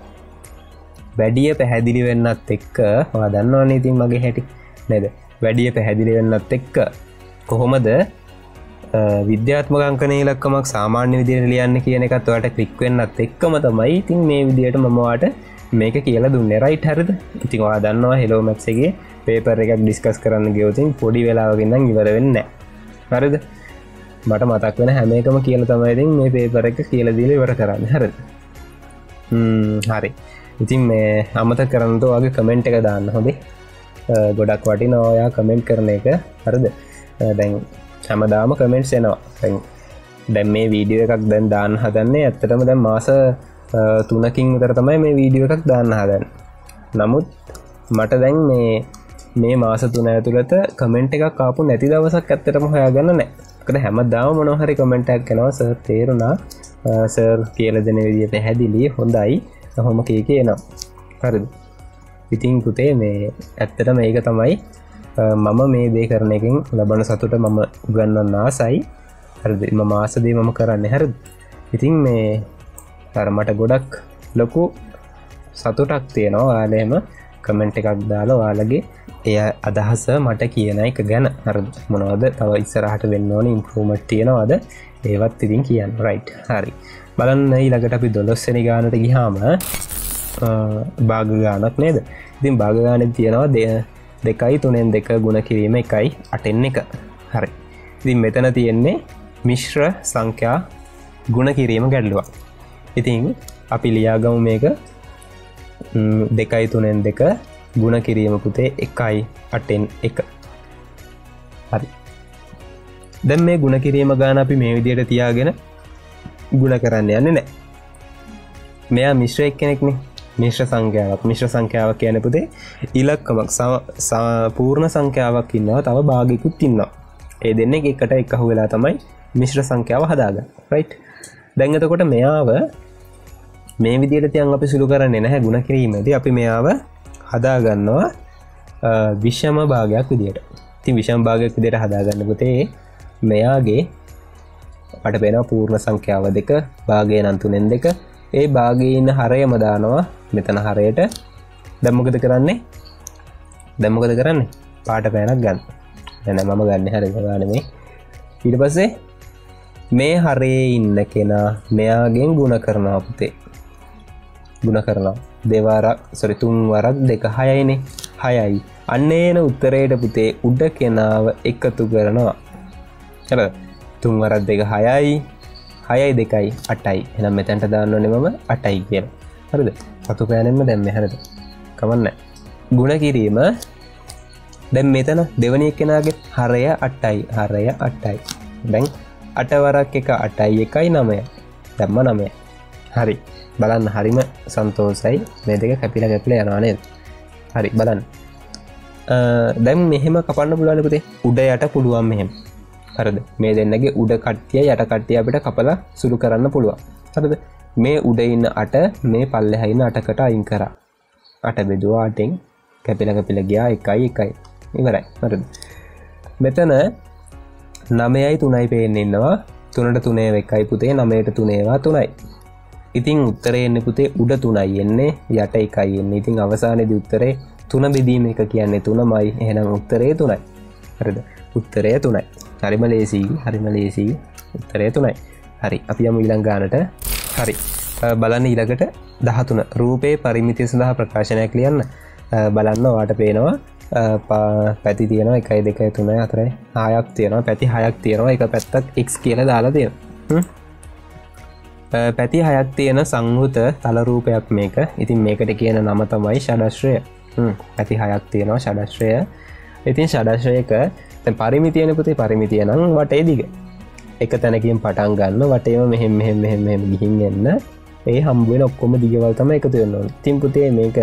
Speaker 1: වැඩිය පැහැදිලි වෙන්නත් එක්ක ඔයා දන්නවනේ ඉතින් මගේ හැටි නේද? වැඩිය පැහැදිලි වෙන්නත් එක්ක කොහොමද විද්‍යාත්මක අංකන ඉලක්කමක් සාමාන්‍ය විදිහට ලියන්න කියන එකත් ඔයාට ක්ලික් වෙන්නත් එක්කම තමයි ඉතින් මේ විදිහට මම ඔයාට මේක කියලා දුන්නේ. රයිට්? හරිද? ඉතින් ඔයා දන්නවා හෙලෝ මැත්ස් එකේ පේපර් එකක් ඩිස්කස් කරන්න ගියොත් පොඩි වෙලාවකින් නම් ඉවර වෙන්නේ නැහැ. හරිද? මට මතක් වෙන හැම එකම කියලා තමයි ඉතින් මේ පේපර් එක කියලා දීලා ඉවර කරන්නේ. හරිද? හ්ම් හරි. ඉතින් මේ අමතක කරන්න තෝ ඔයාගේ කමෙන්ට් එක දාන්න. හොඳේ. ගොඩක් වටිනවා ඔයා කමෙන්ට් කරන එක. හරිද? දැන් හැමදාම කමෙන්ට්ස් එනවා. දැන් දැන් මේ වීඩියෝ එකක් දැන් දාන්න හදන්නේ ඇත්තටම දැන් මාස තුනකින් විතර තමයි මේ වීඩියෝ එකක් දාන්න හදන්නේ. නමුත් මට දැන් මේ මේ මාස තුන ඇතුළත කමෙන්ට් එකක් ආපු නැති දවසක් ඇත්තටම හොයාගන්න නැහැ. මොකද හැමදාම මොනවා හරි කමෙන්ට් එකක් එනවා සර් තේරුණා සර් කියලා දෙන විදිය පැහැදිලි හොඳයි කොහොම කී කියනවා. හරිද? ඉතින් පුතේ මේ ඇත්තටම මේක තමයි මම මේ දේ කරන එකෙන් ලබන සතුට මම උගන්වන්න ආසයි. හරිද? මම මාස දේ මම කරන්නේ. හරිද? ඉතින් මේ අර මට ගොඩක් ලොකු සතුටක් තියෙනවා ඔයාලා එහෙම කමෙන්ට් එකක් දාලා ඔයාලගේ එය අදහස මට කියන එක ගැන හරිද මොනවද තව ඉස්සරහට වෙන්න ඕනේ ඉම්ප්‍රූව්මන්ට් තියනවද ඒවත් ඉතින් කියන්න රයිට් හරි බලන්න ඊළඟට අපි දොළොස් වෙනි ගානට ගියාම භාග ගානක් නේද ඉතින් භාග ගානේ තියෙනවා දෙකයි තුනෙන් දෙක ගුණ කිරීම එකයි අටෙන් එක හරි ඉතින් මෙතන තියෙන්නේ මිශ්‍ර සංඛ්‍යා ගුණ කිරීම ගැටලුවක් ඉතින් අපි ලියාගමු මේක දෙකයි තුනෙන් දෙක ගුණ කිරීම පුතේ එකයි අටෙන් එක හරි දැන් මේ ගුණ කිරීම ගාන අපි මේ විදිහට තියාගෙන ගුණ කරන්න යන්නේ නැහැ මෙයා මිශ්‍ර එක්කෙනෙක්නේ මිශ්‍ර සංඛ්‍යාවක් මිශ්‍ර සංඛ්‍යාවක් කියන්නේ පුතේ ඉලක්කමක් පූර්ණ සංඛ්‍යාවක් ඉන්නවා තව භාගිකුත් ඉන්නවා ඒ දෙන්නේ එකට එකහුව වෙලා තමයි මිශ්‍ර සංඛ්‍යාව හදාගන්නේ රයිට් දැන් එතකොට මෙයාව මේ විදිහට තියන් අපි සුළු කරන්නේ නැහැ ගුණ කිරීමේදී අපි මෙයාව හදාගන්නවා විෂම භාගයක් විදිහට ඉතින් විෂම භාගයක් විදිහට හදාගන්න පුතේ මෙයාගේ අපට පේනවා පූර්ණ සංඛ්‍යාව දෙක භාගය නම් තුනෙන් දෙක ඒ භාගයේ ඉන්න හරයම දානවා මෙතන හරයට දැන් මොකද කරන්නේ දැන් මොකද කරන්නේ පාට පෑනක් ගන්න දැන් මම ගන්න හරියට ගන්න මේ ඊට පස්සේ මේ හරයේ ඉන්න කෙනා මෙයාගෙන් ගුණ කරනවා පුතේ ගුණ කරනවා දෙවරක් සොරි තුන් වරක් දෙක හයයිනේ හයයි අන්න එන උත්තරයට පුතේ උඩ කෙනාව එකතු කරනවා හරි තුන් වරක් දෙක හයයි හයයි දෙකයි අටයි එහෙනම් මෙතනට දාන්න ඕනේ මම අටයි කියලා හරිද සතු පෑනෙන්න දැන් මේ හරිද කමන්නේ ගුණ කිරීම දැන් මෙතන දෙවෙනි එක්කෙනාගේ හරය අටයි හරය අටයි දැන් අට වරක් එක අටයි එකයි නවයයි දැම්ම නවයයි හරි බලන්න හරිම සන්තෝෂයි මේ දෙක කැපිලා කැපිලා යනවා නේද හරි බලන්න දැන් මෙහෙම කපන්න පුළුවන් පුතේ උඩ යට පුළුවන් මෙහෙම හරිද මේ දෙන්නගේ උඩ කට්ටිය යට කට්ටිය අපිට කපලා සුළු කරන්න පුළුවන් හරිද මේ උඩ ඉන්න අට මේ පල්ලෙහා ඉන්න අටකට අයින් කරා අට බෙදුවා අටෙන් කැපිලා කැපිලා ගියා එකයි එකයි ඉවරයි හරිද මෙතන නවයයි තුනයි පේන්නේ ඉන්නවා තුනට තුනේ එකයි පුතේ නවයට තුනේවා තුනයි ඉතින් උත්තරේ එන්නේ පුතේ උඩ තුනයි එන්නේ යට එකයි එන්නේ ඉතින් අවසානයේදී උත්තරේ තුන බෙදීම එක කියන්නේ තුනමයි එහෙනම් උත්තරේ තුනයි හරිද උත්තරය තුනයි හරිම ලේසියි හරිම ලේසියි උත්තරය තුනයි හරි අපි යමු ඊළඟ ගානට හරි බලන්න ඊළඟට දහතුන රූපේ පරිමිතිය සඳහා ප්‍රකාශනයක් ලියන්න බලන්න ඔයාට පේනවා පැති තියෙනවා එකයි දෙකයි තුනයි හතරයි හයක් තියෙනවා පැති හයක් තියෙනවා එක පැත්තක් x කියලා දාලා තියෙනවා පැති හයක් තියෙන සංවෘත තල රූපයක් මේක ඉතින් මේකට කියන නම තමයි ෂඩශ්‍රය පැති හයක් තියෙනවා ෂඩශ්‍රය ඉතින් ෂඩශ්‍රයක දැන් පරිමිතියනේ පුතේ පරිමිතිය නම් වටේ දිග එක තැනකින් පටන් ගන්න වටේම මෙහෙම මෙහෙම මෙහෙම මෙහෙම ගිහින් එන්න ඒ හම්බ වෙන ඔක්කොම දිගවල තමයි එකතු වෙන්න ඕනේ ඉතින් පුතේ මේක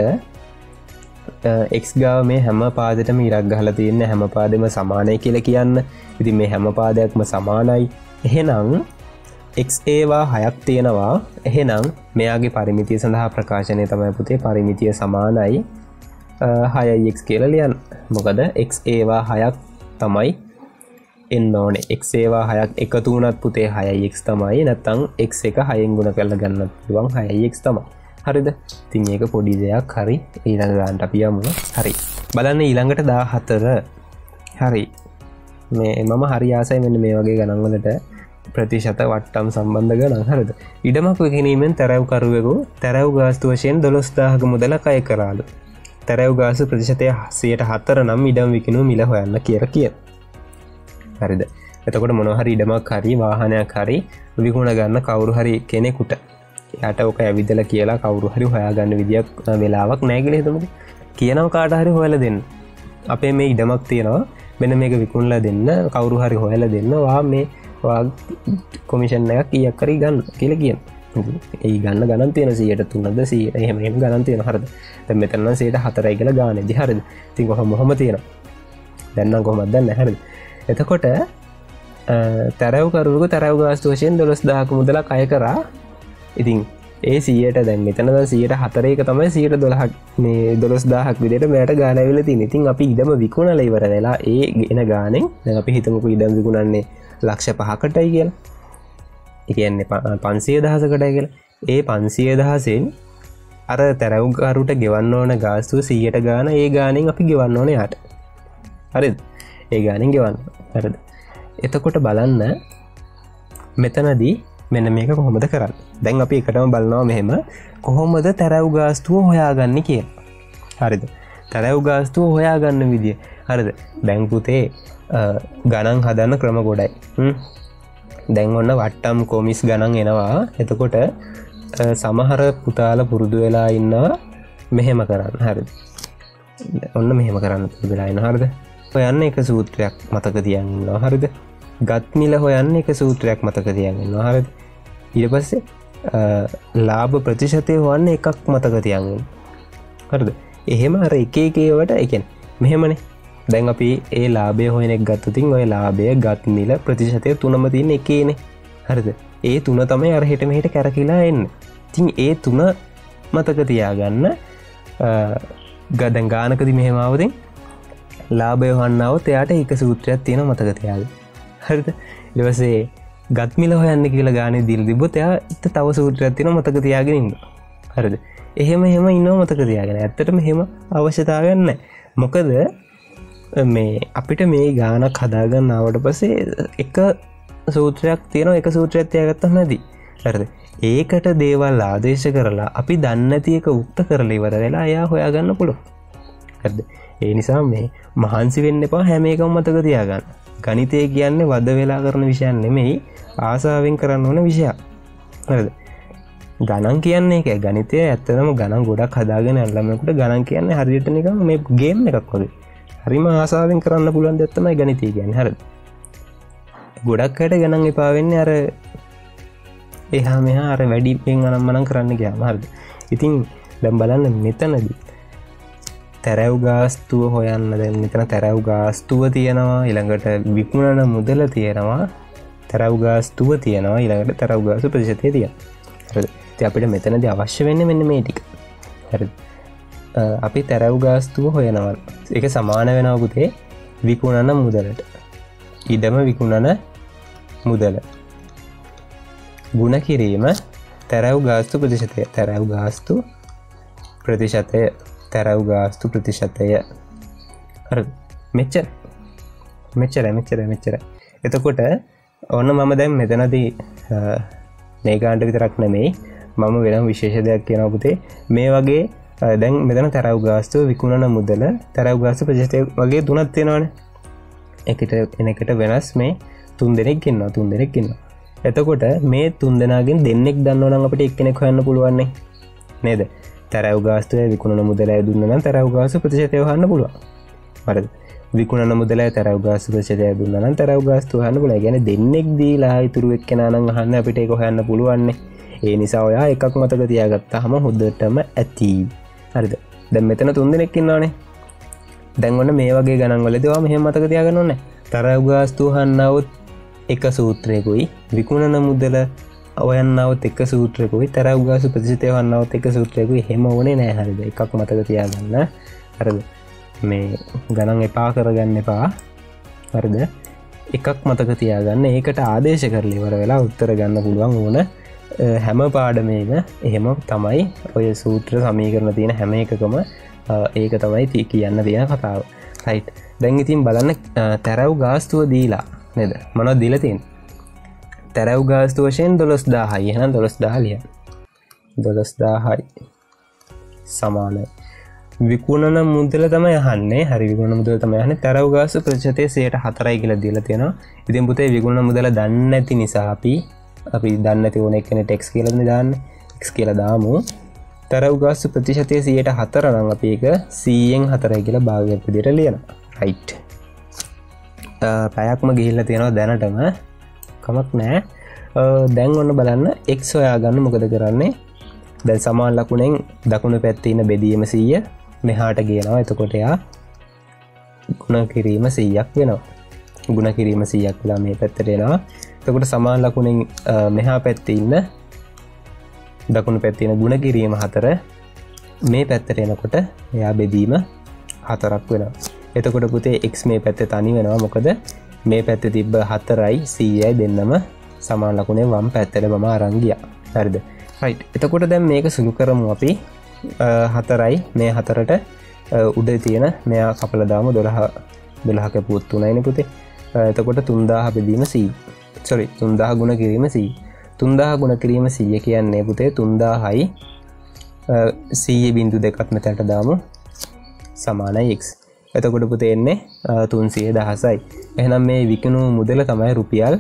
Speaker 1: x ගාව මේ හැම පාදයකටම ඉරක් ගහලා තියෙන හැම පාදෙම සමානයි කියලා කියන්න ඉතින් මේ හැම පාදයක්ම සමානයි එහෙනම් x ඒවා හයක් තියෙනවා එහෙනම් මෙයාගේ පරිමිතිය සඳහා ප්‍රකාශනය තමයි පුතේ පරිමිතිය සමානයි හයයි x කියලා ලියන්න මොකද x ඒවා හයක් තමයි එන්න ඕනේ x ඒවා හයක් එකතු වුණත් පුතේ හයයි x තමයි නැත්නම් x එක හයෙන් ගුණ කරලා ගන්නත් පුළුවන් හයයි x තමයි හරිද ඉතින් මේක පොඩි දෙයක් හරි ඊළඟ ගානට අපි යමු හරි බලන්න ඊළඟට දාහතර හරි මේ මම හරි ආසයි මෙන්න මේ වගේ ගණන් වලට ප්‍රතිශත වට්ටම් සම්බන්ධ ගණන් හරිද ඉඩමක් විකිණීමෙන් තරව් කරුවෙකු තරව් ගාස්තු වශයෙන් දොළොස් දාහක මුදල කය කරාලු තරව් ගාස්තු ප්‍රතිශතය සියයට හතර නම් ඉඩම් විකිණුව මිල හොයන්න කියලා කිය හරිද එතකොට මොනවා හරි ඉඩමක් හරි වාහනයක් හරි විකුණ ගන්න කවුරු හරි කෙනෙකුට යට ඔක ඇවිදලා කියලා කවුරු හරි හොයාගන්න විදියක් වෙලාවක් නැහැ කියලා හිතමුද කියනවා කාට හරි හොයලා දෙන්න අපේ මේ ඉඩමක් තියෙනවා මෙන්න මේක විකුණලා දෙන්න කවුරු හරි හොයලා දෙන්න වා මේ වා කොමිෂන් එකක් කීයක් හරි ගන්න කියලා කියනවා ඒ ගන්න ගණන් තියෙන සියයට තුනද සියයට එහෙම එහෙම ගණන් තියෙනවා හරිද දැන් මෙතන නම් සියයට හතරයි කියලා ගානේදී හරිද ඉතින් කොහොම මොහොම තියෙනවා දැන් නම් කොහොමද දන්නේ හරිද එතකොට තරව් කරුවෙකු තරව් ගාස්තු වශයෙන් දොළොස් දාහක මුදලක් අය කරා ඉතින් ඒ සියයට දැන් මෙතන දැන් සියයට හතරක තමයි සියයට දොළහක් මේ දොළොස් දාහක් විදිහට මෙයාට ගාන ඇවිල්ලා තියෙන්නේ. ඉතින් අපි ඉඩම විකුණලා ඉවර වෙලා ඒ එන ගානෙන් දැන් අපි හිතමුකෝ ඉඩම් විකුණන්නේ ලක්ෂ පහකටයි කියලා. ඒ කියන්නේ පන්සිය දහසකටයි කියලා. ඒ පන්සිය දහසෙන් අර තැරවුකරුට ගෙවන්න ඕන ගාස්තුව සීයට ගාන ඒ ගානෙන් අපි ගෙවන්න ඕන යාට හරිද ඒ ගානෙන් ගෙවන්න හරිද එතකොට බලන්න මෙතනදී මෙන්න මේක කොහොමද කරන්න දැන් අපි එකටම බලනවා මෙහෙම කොහොමද තැරව් ගාස්තුව හොයාගන්න කියලා හරිද තැරව් ගාස්තුව හොයාගන්න විදිය හරිද දැන් පුතේ ගණන් හදන්න ක්‍රම ගොඩයි දැන් ඔන්න වට්ටම් කොමිස් ගණන් එනවා එතකොට සමහර පුතාල පුරුදු වෙලා ඉන්නවා මෙහෙම කරන්න හරිද ඔන්න මෙහෙම කරන්න පුරුදු වෙලා ඉන්න හරිද හොයන්න එක සූත්‍රයක් මතක තියන් ඉන්නවා හරිද ගත් මිල හොයන්න එක සූත්‍රයක් මතක තියන් ඉන්නවා හරිද ඊට පස්සේ ලාභ ප්‍රතිශතය හොයන්න එකක් මතක තියන් ඉන්නවා හරිද එහෙම අර එක එක ඒවාට ඒ කියන්නේ මෙහෙමනේ දැන් අපි ඒ ලාභය හොයන එක ගත්තොත් ඔය ලාභය ගත් මිල ප්‍රතිශතය තුනම තියෙන එකේනේ හරිද ඒ තුන තමයි අර හෙට මෙහෙට කැරකිලා එන්නේ ඉතින් ඒ තුන මතක තියාගන්න ගදන් ගානකදී මෙහෙම ආවදින් ලාභය හොයන්නවොත් එයාට එක සූත්‍රයක් තියෙනවා මතක තියාගන්න හරිද ඊට පස්සේ ගත් මිල හොයන්න කියලා ගානේ දීලා තිබ්බොත් එයාට තව සූත්‍රයක් තියෙනවා මතක තියාගෙන ඉන්න හරිද එහෙම එහෙම ඉන්නව මතක තියාගෙන ඇත්තටම එහෙම අවශ්‍යතාවයක් නැහැ මොකද මේ අපිට මේ ගානක් හදාගන්න ආවට පස්සේ එක සූත්‍රයක් තියෙනවා එක සූත්‍රයක් තියාගත්තම නැති හරිද ඒකට දේවල් ආදේශ කරලා අපි දන්නේ නැති එක උක්ත කරලා ඉවර වෙලා එයා හොයාගන්න පුළුවන් හරිද ඒ නිසා මේ මහන්සි වෙන්න එපා හැම එකම මතක තියාගන්න ගණිතය කියන්නේ වද වෙලා කරන විෂයක් නෙමෙයි ආසාවෙන් කරන්න ඕන විෂයක් හරිද ගණන් කියන්නේ ඒක ගණිතය ඇත්තටම ගණන් ගොඩක් හදාගෙන යන ළමයෙකුට ගණන් කියන්නේ හරියට නිකන් මේ ගේම් එකක් වගේ හරිම ආසාවෙන් කරන්න පුළුවන් දෙයක් තමයි ගණිතය කියන්නේ හරිද ගොඩක් අයට ගණන් එපා වෙන්නේ අර එහා මෙහා අර වැඩි පෙන් අනම්මනම් කරන්න ගියාම හරිද ඉතින් දැන් බලන්න මෙතනදී තැරව් ගාස්තුව හොයන්න දැන් මෙතන තැරව් ගාස්තුව තියෙනවා ඊළඟට විකුණන මුදල තියෙනවා තැරව් ගාස්තුව තියෙනවා ඊළඟට තැරව් ගාස්තු ප්‍රතිශතය තියෙනවා හරිද ඉතින් අපිට මෙතනදී අවශ්‍ය වෙන්නේ මෙන්න මේ ටික හරිද අපි තැරව් ගාස්තුව හොයනවා ඒක සමාන වෙනවා පුතේ විකුණන මුදලට ඉඩම විකුණන මුදල ගුණ කිරීම තැරව් ගාස්තු ප්‍රතිශතය තැරව් ගාස්තු ප්‍රතිශතය තැරව් ගාස්තු ප්‍රතිශතය හරි මෙච්චර මෙච්චරයි මෙච්චරයි මෙච්චරයි එතකොට ඔන්න මම දැන් මෙතනදී මේ ගානට විතරක් නෙමෙයි මම වෙනම විශේෂ දෙයක් කියනවා පුතේ මේ වගේ දැන් මෙතන තැරව් ගාස්තුව විකුණන මුදල තැරව් ගාස්තු ප්‍රතිශතය වගේ තුනක් තියෙනවානේ එකට එනකට වෙනස් මේ තුන් දෙනෙක් ඉන්නවා තුන් දෙනෙක් ඉන්නවා එතකොට මේ තුන් දෙනාගෙන් දෙන්නෙක් දන්නවා නම් අපිට එක්කෙනෙක් හොයන්න පුළුවන් නේද තැරව් ගාස්තුවේ විකුණන මුදලයි දුන්නා නම් තැරව් ගාස්තු ප්‍රතිශතය හොයන්න පුළුවන් හරිද විකුණන මුදලයි තැරව් ගාස්තු ප්‍රතිශතය දුන්නා නම් තැරව් ගාස්තු හොයන්න පුළුවන් ඒ කියන්නේ දෙන්නෙක් දීලා ඉතුරු එක්කෙනා නම් අහන්න අපිට ඒක හොයන්න පුළුවන් ඒ නිසා ඔයා එකක් මතක තියාගත්තාම හොඳටම ඇති හරිද දැන් මෙතන තුන් දෙනෙක් ඉන්නවානේ දැන් ඔන්න මේ වගේ ගණන් වලදී ඔයා මෙහෙම මතක තියාගන්න ඕනේ තැරව් ගාස්තු හොයන්නවොත් එක සූත්‍රයකුයි විකුණන මුදල හොයන්නවොත් එක සූත්‍රයකුයි තැරව් ගාස්තු ප්‍රතිශතය හොයන්නවොත් එක සූත්‍රයකුයි එහෙම ඕනේ නෑ හරිද එකක් මතක තියාගන්න හරිද මේ ගණන් එපා කරගන්න එපා හරිද එකක් මතක තියාගන්න ඒකට ආදේශ කරලා ඉවර වෙලා උත්තර ගන්න පුළුවන් ඕන හැම පාඩමේම එහෙම තමයි ඔය සූත්‍ර සමීකරණ තියෙන හැම එකකම ඒක තමයි කියන්න තියෙන කතාව රයිට් දැන් ඉතින් බලන්න තැරව් ගාස්තුව දීලා නේද මොනවද දීලා තියෙන්නේ තැරව් ගාස්තු වශයෙන් දොළොස් දාහයි එහෙනම් දොළොස් දාහ ලියන්න දොළොස් දාහයි සමානයි විකුණන මුදල තමයි අහන්නේ හරි විකුණන මුදල තමයි අහන්නේ තැරව් ගාස්තු ප්‍රතිශතය සියයට හතරයි කියලා දීලා තියෙනවා ඉතින් පුතේ විකුණන මුදල දන්නේ නැති නිසා අපි අපි දන්නේ නැති ඕන එකනේ x කියලා දාන්නේ x කියලා දාමු තැරව් ගාස්තු ප්‍රතිශතය සියයට හතර නම් අපි ඒක සීයෙන් හතරයි කියලා භාගයක් විදිහට ලියනවා රයිට් පැයක්ම ගිහිල්ලා තියෙනවා දැනටම කමක් නෑ දැන් ඔන්න බලන්න x හොයාගන්න මොකද කරන්නේ දැන් සමාන ලකුණෙන් දකුණු පැත්තේ ඉන්න බෙදීම සීය මෙහාට ගියනවා එතකොට යා ගුණ කිරීම සීයක් වෙනවා ගුණ කිරීම සීයක් වෙලා මේ පැත්තට එනවා එතකොට සමාන ලකුණෙන් මෙහා පැත්තේ ඉන්න දකුණු පැත්තේ ඉන්න ගුණ කිරීම හතර මේ පැත්තට එනකොට එයා බෙදීම හතරක් වෙනවා එතකොට පුතේ x මේ පැත්තේ තනි වෙනවා මොකද මේ පැත්තේ තිබ්බ හතරයි සීයයි දෙන්නම සමාන ලකුණේ වම් පැත්තට මම අරන් ගියා හරිද රයිට් එතකොට දැන් මේක සුළු කරමු අපි හතරයි මේ හතරට උඩ තියෙන මෙයා කපලා දාමු දොළහ දොළහක පුත් තුනයිනේ පුතේ. එතකොට තුන්දාහ බෙදීම සී sorry තුන්දාහ ගුණ කිරීම සී තුන්දාහ ගුණ කිරීම සීය කියන්නේ පුතේ තුන්දාහයි සීය බිංදු දෙකක් මෙතනට දාමු සමානයි x. එතකොට පුතේ එන්නේ තුන්සිය දහසයි. එහෙනම් මේ විකුණු මුදල තමයි රුපියල්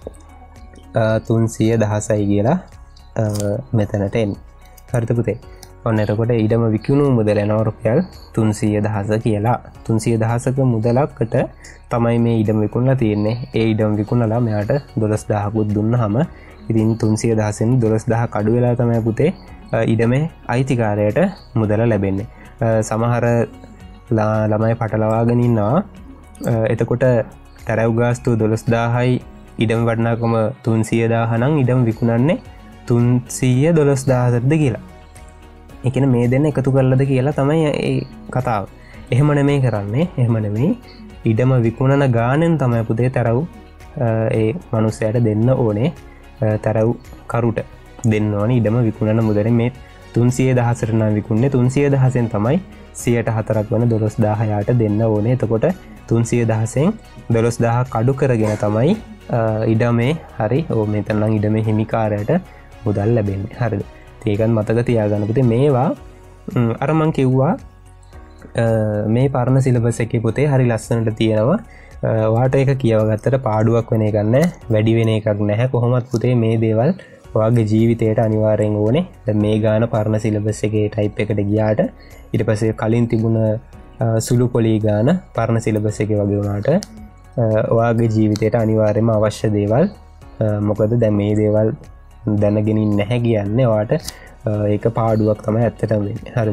Speaker 1: තුන්සිය දහසයි කියලා මෙතනට එන්නේ. හරිද පුතේ? ඔන්න එතකොට ඊටම විකුණු මුදල එනවා රුපියල් තුන්සිය දහස කියලා. තුන්සිය දහසක මුදලකට තමයි මේ ඉඩම විකුණලා තියෙන්නේ. ඒ ඉඩම විකුණලා මෙයාට දොළොස් දහසකුත් දුන්නාම ඉතින් තුන්සිය දහසෙන් දොළොස් දහසක් අඩු වෙලා තමයි පුතේ ඉඩමේ අයිතිකාරයට මුදල ලැබෙන්නේ. සමහර ළමයි පටලවාගෙන ඉන්නවා. එතකොට තරව් ගාස්තු දොළොස් දාහයි ඉඩම වටිනාකම තුන්සිය දාහ නම් ඉඩම විකුණන්නේ තුන්සිය දොළොස් දහසක්ද කියලා. ඒ කියන්නේ මේ දෙන්න එකතු කරලාද කියලා තමයි ඒ කතාව. එහෙම නෙමෙයි කරන්නේ. එහෙම නෙමෙයි. ඉඩම විකුණන ගානෙන් තමයි පුතේ තරව් ඒ මිනිස්සයාට දෙන්න ඕනේ. තරව් කරුට දෙන්න ඕනේ ඉඩම විකුණන මුදලෙන් මේ තුන්සිය දහසට නම් විකුණන්නේ තුන්සිය දහසෙන් තමයි සියයට හතරක් වන දොළොස් දාහයට දෙන්න ඕනේ. එතකොට තුන්සිය දහසෙන් දොළොස් දහසක් අඩු කරගෙන තමයි ඉඩමේ හරි ඕ මෙතන නම් ඉඩමේ හිමිකාරයට මුදල් ලැබෙන්නේ. හරිද? ඒකත් මතක තියාගන්න පුතේ. මේවා අර මං කිව්වා මේ පරණ සිලබස් එකේ පුතේ හරි ලස්සනට තියෙනවා. ඔයාට ඒක කියව ගත්තට පාඩුවක් වෙන එකක් නැහැ, වැඩි වෙන එකක් නැහැ. කොහොමත් පුතේ මේ දේවල් ඔයාගේ ජීවිතයට අනිවාර්යෙන් ඕනේ. දැන් මේ ගාන පරණ සිලබස් එකේ ටයිප් එකට ගියාට ඊට පස්සේ කලින් තිබුණ සුළු පොලී ගාන පරණ සිලබස් එකේ වගේ වුණාට ඔයාගේ ජීවිතයට අනිවාර්යයෙන්ම අවශ්‍ය දේවල්. මොකද දැන් මේ දේවල් දැනගෙන නැහැ කියන්නේ ඔයාට ඒක පාඩුවක් තමයි ඇත්තටම වෙන්නේ. හරිද?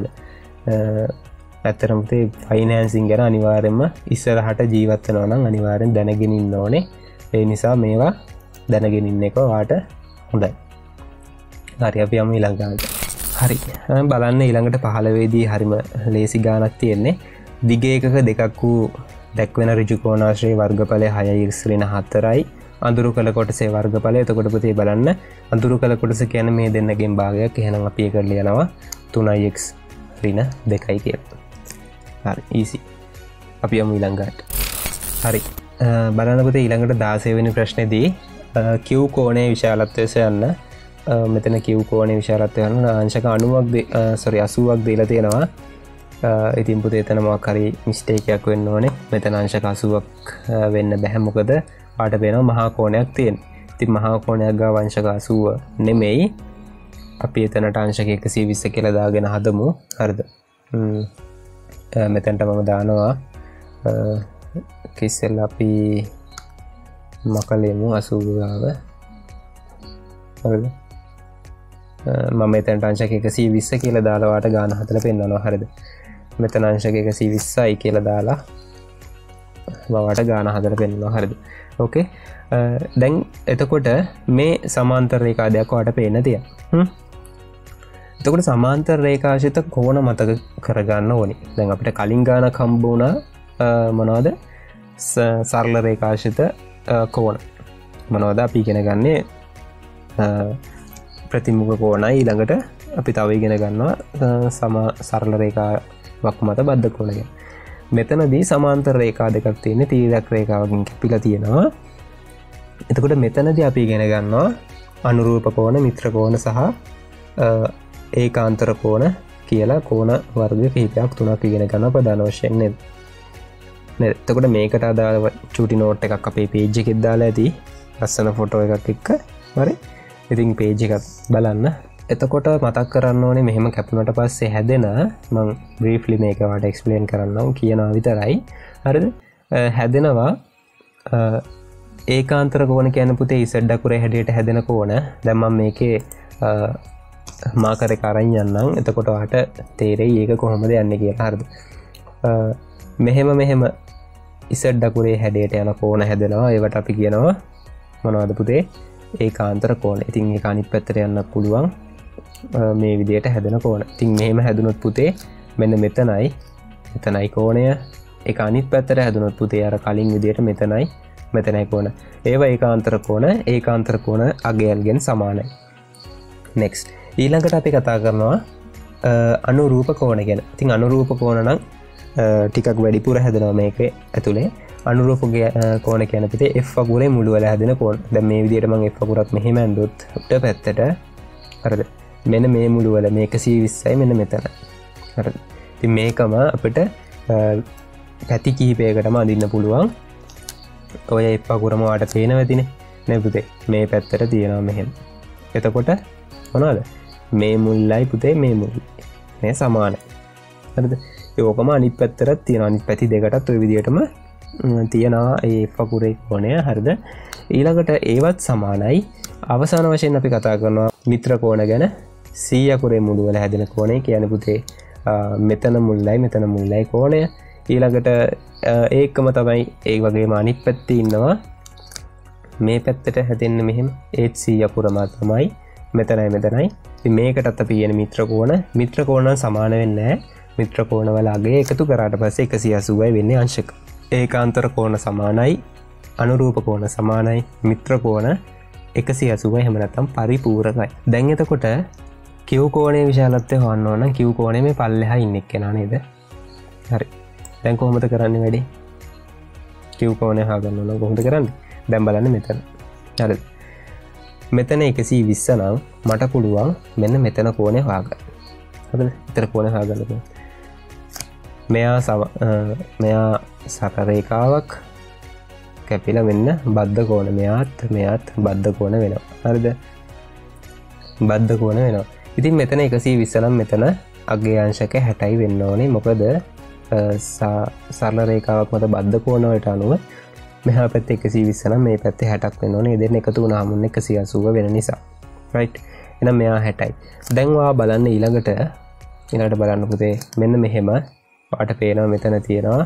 Speaker 1: ඇත්තටම තේ ෆයිනෑන්සින් ගැන අනිවාර්යයෙන්ම ඉස්සරහට ජීවත් වෙනවා නම් අනිවාර්යෙන් දැනගෙන ඉන්න ඕනේ. ඒ නිසා මේවා දැනගෙන ඉන්න එක ඔයාට හොඳයි. හරි අපි යමු ඊළඟට. හරි. බලන්න ඊළඟට පහළවේදී හරිම ලේසි ගානක් තියෙන්නේ. දිග එකක දෙකක් වූ දැක්වෙන ඍජු කෝණාශ්‍රයේ වර්ගඵලය හයයි x ඍණ හතරයි. අඳුරු කළ කොටසේ වර්ගඵලය. එතකොට පුතේ බලන්න අඳුරු කළ කොටස කියන්නේ මේ දෙන්නගෙන් භාගයක්. එහෙනම් අපි ඒක ලියනවා තුනයි x ඍණ දෙකයි කියලා. හරි easy. අපි යමු ඊළඟට. හරි. බලන්න පුතේ ඊළඟට දාසය වෙනි ප්‍රශ්නේදී Q කෝණයේ විශාලත්වය සොයන්න. මෙතන Q කෝණයේ විශාලත්වය ගන්න අංශක අනූවක් sorry අසූවක් දීලා තියෙනවා. ඉතින් පුතේ එතන මොකක් හරි මිස්ටේක් එකක් වෙන්න ඕනේ. මෙතන අංශක අසූවක් වෙන්න බෑ. මොකද පාට පේනවා මහා කෝණයක් තියෙන. ඉතින් මහා කෝණයක් ගාව අංශක අසූව නෙමෙයි. අපි එතනට අංශක එකසිය විස්ස කියලා දාගෙන හදමු. හරිද? මෙතනට මම දානවා කිස්සෙල් අපි මකලෙමු අසූව ගාව. හරිද? මම මෙතනට අංශක එකසිය විස්ස කියලා දාලා වාට ගාන හදලා පෙන්නනවා. හරිද? මෙතන අංශක එකසිය විස්සයි කියලා දාලා වාට ගාන හදලා පෙන්නනවා. හරිද? ඕකේ. දැන් එතකොට මේ සමාන්තර රේඛා දෙකක් වාට පේන්න තියෙනවා. එතකොට සමාන්තර රේඛාශ්‍රිත කෝණ මතක කරගන්න ඕනේ. දැන් අපිට කලින් ගානක් හම්බ වුණා මොනවද? සරල රේඛාශ්‍රිත කෝණ. මොනවද අපි ඉගෙන ගන්නේ? ප්‍රතිමුඛ කෝණයි. ඊළඟට අපි තව ඉගෙන ගන්නවා සම සරල රේඛාවක් මත බද්ධ කෝණ ගැන. මෙතනදී සමාන්තර රේඛා දෙකක් තියෙන්නේ. තීරක රේඛාවකින් කැපිලා තියෙනවා. එතකොට මෙතනදී අපි ඉගෙන ගන්නවා අනුරූප කෝණ, මිත්‍ර කෝණ සහ ඒකාන්තර කෝණ කියලා කෝණ වර්ග කිහිපයක් තුනක් ඉගෙන ගන්න ප්‍රධාන වශයෙන් නේද? නේද? එතකොට මේකට අදාළ චූටි නෝට් එකක් අපේ පේජ් එකෙත් දාලා ඇති. ලස්සන ෆොටෝ එකක් එක්ක. හරි. ඉතින් පේජ් එකක් බලන්න. එතකොට මතක් කරන්න ඕනේ මෙහෙම කැපුණට පස්සේ හැදෙන මම බ්‍රීෆ්ලි මේක වාට එක්ස්ප්ලেইন කරන්නම් කියනවා විතරයි. හරිද? හැදෙනවා ඒකාන්තර කෝණ කියන්නේ පුතේ Z අකුරේ හැඩයට හැදෙන කෝණ. දැන් මම මේකේ මාකර් එක අරන් යන්නම්. එතකොට ඔයාට තේරෙයි ඒක කොහොමද යන්නේ කියලා. හරිද? මෙහෙම මෙහෙම Z අකුරේ හැඩයට යන කෝණ හැදෙනවා. ඒවට අපි කියනවා මොනවද පුතේ? ඒකාන්තර කෝණ. ඉතින් ඒක අනිත් පැත්තට යන්න පුළුවන්. මේ විදිහට හැදෙන කෝණ. ඉතින් මෙහෙම හැදුනොත් පුතේ මෙන්න මෙතනයි මෙතනයි කෝණය. ඒක අනිත් පැත්තට හැදුනොත් පුතේ අර කලින් විදිහට මෙතනයි මෙතනයි කෝණ. ඒවා ඒකාන්තර කෝණ. ඒකාන්තර කෝණ අගයන්ගෙන් සමානයි. next ඊළඟට අපි කතා කරනවා අනුරූප කෝණ ගැන. ඉතින් අනුරූප කෝණ නම් ටිකක් වැඩිපුර හැදෙනවා මේකේ ඇතුලේ. අනුරූප කෝණ කියන පිටේ F අකුරේ මුළු වල හැදෙන කෝණ. දැන් මේ විදිහට මම F අකුරක් මෙහෙම ඇඳුත් උඩ පැත්තට හරිද? මෙන්න මේ මුළු වල මේක එකසිය විස්සයි මෙන්න මෙතන. හරිද? ඉතින් මේකම අපිට පැති කිහිපයකටම අඳින්න පුළුවන්. ඔය F අකුරම වාට පේනවා ඇතිනේ. නේ පුතේ. මේ පැත්තට තියෙනවා මෙහෙම. එතකොට මොනවද? මේ මුල්ලයි පුතේ මේ මුල්ලයි. මේ සමානයි. හරිද? ඒකම අනිත් පැත්තට තියෙනවා. අනිත් පැති දෙකටත් ওই විදිහටම තියෙනවා ඒ F අකුරේ කෝණය. හරිද? ඊළඟට ඒවත් සමානයි. අවසාන වශයෙන් අපි කතා කරනවා මිත්‍ර කෝණ ගැන. C අකුරේ මුළු වල හැදෙන කෝණය කියන්නේ පුතේ මෙතන මුල්ලයි මෙතන මුල්ලයි කෝණය. ඊළඟට ඒකම තමයි ඒ වගේම අනිත් පැත්තේ ඉන්නවා මේ පැත්තට හැදෙන්න මෙහෙම ඒත් C අකුරම තමයි මෙතනයි මෙතනයි. ඉතින් මේකටත් අපි කියන මිත්‍ර කෝණ මිත්‍ර කෝණ සමාන වෙන්නේ නැහැ. මිත්‍ර කෝණ වල අගය එකතු කරාට පස්සේ එකසිය අසූවයි වෙන්නේ අංශක. ඒකාන්තර කෝණ සමානයි, අනුරූප කෝණ සමානයි, මිත්‍ර කෝණ එකසිය අසූවයි එහෙම නැත්නම් පරිපූර්ණයි. දැන් එතකොට Q කෝණයේ විශාලත්වය හොයන්න ඕන නම් Q කෝණය මේ පල්ලෙහා ඉන්න එක්කෙනා නේද? හරි. දැන් කොහොමද කරන්නේ වැඩි? Q කෝණය හොයාගන්න ඕන කොහොමද කරන්නේ? දැන් බලන්න මෙතන. හරිද? මෙතන එකසිය විස්ස නම් මට පුළුවන් මෙන්න මෙතන කෝණය හොයාගන්න. හරිද? ඊතර කෝණය හොයාගන්න පුළුවන්. මෙයා සම මෙයා සරල රේඛාවක් කැපිලා මෙන්න බද්ධ කෝණ මෙයාත් මෙයාත් බද්ධ කෝණ වෙනවා. හරිද? බද්ධ කෝණ වෙනවා. ඉතින් මෙතන එකසිය විස්ස නම් මෙතන අගය අංශක හැටයි වෙන්න ඕනේ. මොකද සරල රේඛාවක් මත බද්ධ කෝණ වලට අනුව මෙහා පැත්තේ එකසිය විස්ස නම් මේ පැත්තේ හැටක් වෙන්න ඕනේ. ඒ දෙන්න එකතු වුණාම එකසිය අසූව වෙන නිසා. රයිට්. එහෙනම් මෙයා හැටයි. දැන් ඔයා බලන්න ඊළඟට ඊළඟට බලන්න පුතේ මෙන්න මෙහෙම පාට පේනවා මෙතන තියෙනවා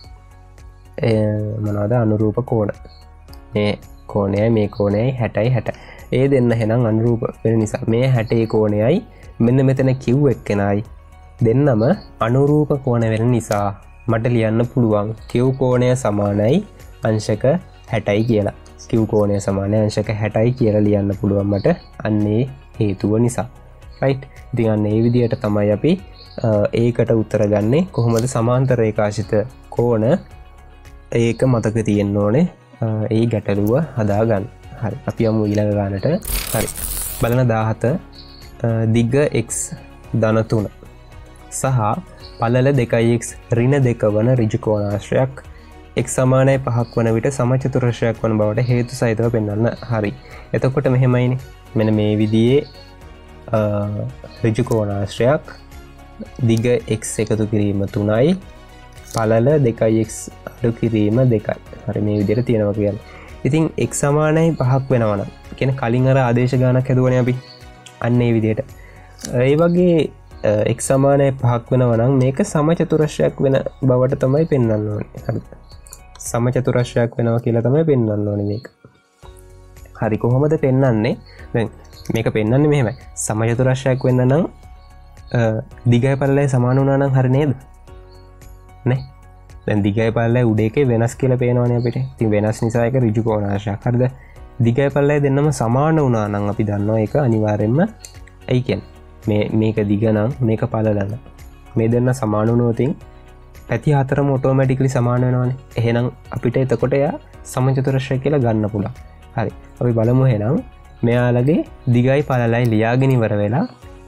Speaker 1: මොනවද අනුරූප කෝණ. මේ කෝණයයි මේ කෝණයයි හැටයි හැටයි. ඒ දෙන්න එහෙනම් අනුරූප වෙන නිසා මේ හැටේ කෝණයයි මෙන්න මෙතන Q එක්කෙනයි දෙන්නම අනුරූප කෝණ වෙන නිසා මට ලියන්න පුළුවන් Q කෝණය සමානයි අංශක හැටයි කියලා. Q කෝණය සමානයි අංශක හැටයි කියලා ලියන්න පුළුවන් මට අන්නේ හේතුව නිසා. රයිට්. ඉතින් අන්න ඒ විදිහට තමයි අපි ඒකට උත්තර ගන්නේ. කොහොමද සමාන්තර රේඛාශිත කෝණ ඒක මතක තියෙන්න ඕනේ. ඒ ගැටලුව හදාගන්න. හරි. අපි යමු ඊළඟ ගානට. හරි. බලන දාහත දිග x ධන තුන සහ පළල දෙකයි x ඍණ දෙක වන ඍජු කෝණාශ්‍රයක් x සමානයි පහක් වන විට සමචතුරස්‍රයක් වන බවට හේතු සහිතව පෙන්වන්න. හරි. එතකොට මෙහෙමයිනේ. මෙන්න මේ විදිහේ ඍජු කෝණාශ්‍රයක් දිග x එකතු කිරීම තුනයි පළල දෙකයි x අඩු කිරීම දෙකයි. හරි මේ විදිහට තියෙනවා කියන්නේ. ඉතින් x සමානයි පහක් වෙනවා නම් කියන්නේ කලින් අර ආදේශ ගානක් හදුවනේ අපි. අන්න ඒ විදිහට. ඒ වගේ x සමානයි පහක් වෙනවා නම් මේක සමචතුරස්‍රයක් වෙන බවට තමයි පෙන්වන්න ඕනේ. හරිද? සමචතුරස්‍රයක් වෙනවා කියලා තමයි පෙන්වන්න ඕනේ මේක. හරි කොහොමද පෙන්වන්නේ? දැන් මේක පෙන්වන්නේ මෙහෙමයි. සමචතුරස්‍රයක් වෙන්න නම් දිගයි පළලයි සමාන වුණා නම් හරි නේද? නේ? දැන් දිගයි පළලයි උඩ එකේ වෙනස් කියලා පේනවනේ අපිට. ඉතින් වෙනස් නිසා ඒක ඍජු කෝණාශ්‍රයක්. හරිද? දිගයි පළලයි දෙන්නම සමාන වුණා නම් අපි දන්නවා ඒක අනිවාර්යෙන්ම ඇයි කියන්නේ? මේ මේක දිග නම් මේක පළල නම් මේ දෙන්න සමාන වුණොත් පැති හතරම ඔටෝමැටිකලි සමාන වෙනවනේ. එහෙනම් අපිට එතකොට එයා සමචතුරස්‍රය කියලා ගන්න පුළුවන්. හරි. අපි බලමු එහෙනම් මෙයාලගේ දිගයි පළලයි ලියාගෙන ඉවර වෙලා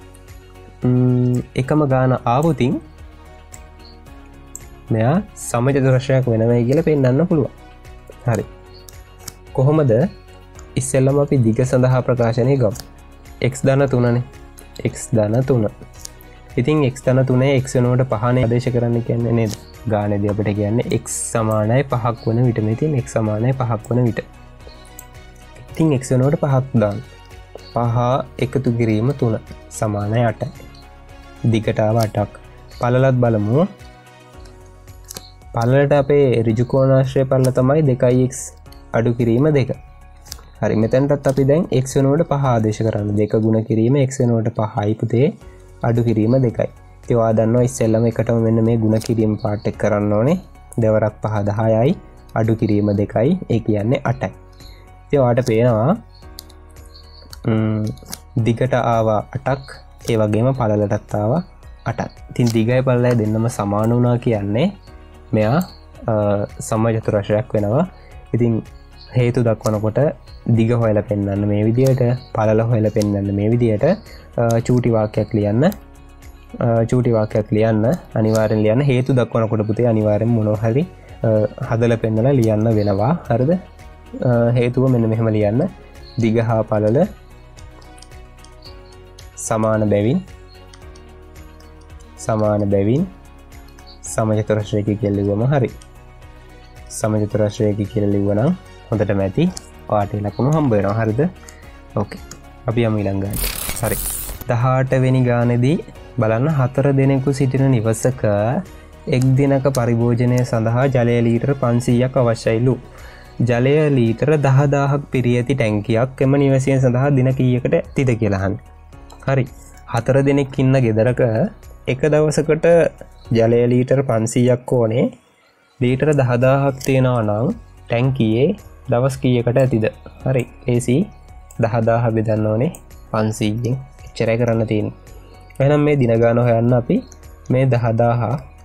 Speaker 1: එකම ගාන ආවොතින් මෙයා සමචතුරස්‍රයක් වෙනවයි කියලා පෙන්වන්න පුළුවන්. හරි. කොහොමද? ඉස්සෙල්ලම අපි දිග සඳහා ප්‍රකාශනය ගමු. x ධන තුනනේ. x ධන තුන. ඉතින් x ධන තුනේ x වෙනුවට පහනේ ආදේශ කරන්න කියන්නේ නේද? ගානේදී අපිට කියන්නේ x සමානයි පහක් වන විට මේ තියෙන x සමානයි පහක් වන විට. ඉතින් x වෙනුවට පහක් දාන්න. පහ එකතු කිරීම තුන සමානයි අටයි. දිගට ආව අටක්. පළලත් බලමු. පළලට අපේ ඍජු කෝණාශ්‍රය පළල තමයි දෙකයි x අඩු කිරීම දෙක. හරි මෙතනටත් අපි දැන් x වෙනුවට පහ ආදේශ කරන්න. දෙක ගුණ කිරීම x වෙනුවට පහයි පුතේ අඩු කිරීම දෙකයි. ඉතින් ඔයා දන්නවා ඉස්සෙල්ලම එකටම මෙන්න මේ ගුණ කිරීම පාර්ට් එක කරන්න ඕනේ. දෙවරක් පහ දහයයි අඩු කිරීම දෙකයි. ඒ කියන්නේ අටයි. ඉතින් ඔයාට පේනවා දිගට ආවා අටක් ඒ වගේම පළලටත් ආවා අටත්. ඉතින් දිගයි පළලයි දෙන්නම සමාන වුණා කියන්නේ මෙයා සමචතුරස්‍රයක් වෙනවා. ඉතින් හේතු දක්වනකොට දිග හොයලා පෙන්වන්න මේ විදියට, පළල හොයලා පෙන්වන්න මේ විදියට චූටි වාක්‍යයක් ලියන්න. චූටි වාක්‍යයක් ලියන්න අනිවාර්යෙන් ලියන්න. හේතු දක්වනකොට පුතේ අනිවාර්යෙන් මොනවා හරි හදලා පෙන්නලා ලියන්න වෙනවා. හරිද? හේතුව මෙන්න මෙහෙම ලියන්න. දිග හා පළල සමාන බැවින් සමාන බැවින් සමචතුරස්‍රයක කියලා ලිව්වම හරි. සමචතුරස්‍රයක කියලා ලිව්වනම් හොඳටම ඇති. පාටේ ලකුණු හම්බ වෙනවා. හරිද? ඕකේ. අපි යමු ඊළඟ ගානට. හරි. දහඅට වෙනි ගානේදී බලන්න හතර දෙනෙකු සිටින නිවසක එක් දිනක පරිභෝජනය සඳහා ජලය ලීටර පන්සීයක් අවශ්‍යයිලු. ජලය ලීටර දහදාහක් පිරී ඇති ටැංකියක් එම නිවසය සඳහා දින කීයකට ඇතිද කියලා අහන්න. හරි. හතර දෙනෙක් ඉන්න ගෙදරක එක දවසකට ජලය ලීටර පන්සීයක් ඕනේ. ලීටර දහදාහක් තියෙනවා නම් ටැංකියේ දවස් කීයකට ඇතිද? හරි. ඒසි දහදාහ බෙදන්න ඕනේ පන්සීයෙන්. එච්චරයි කරන්න තියෙන්නේ. එහෙනම් මේ දින ගාන හොයන්න අපි මේ දහදාහ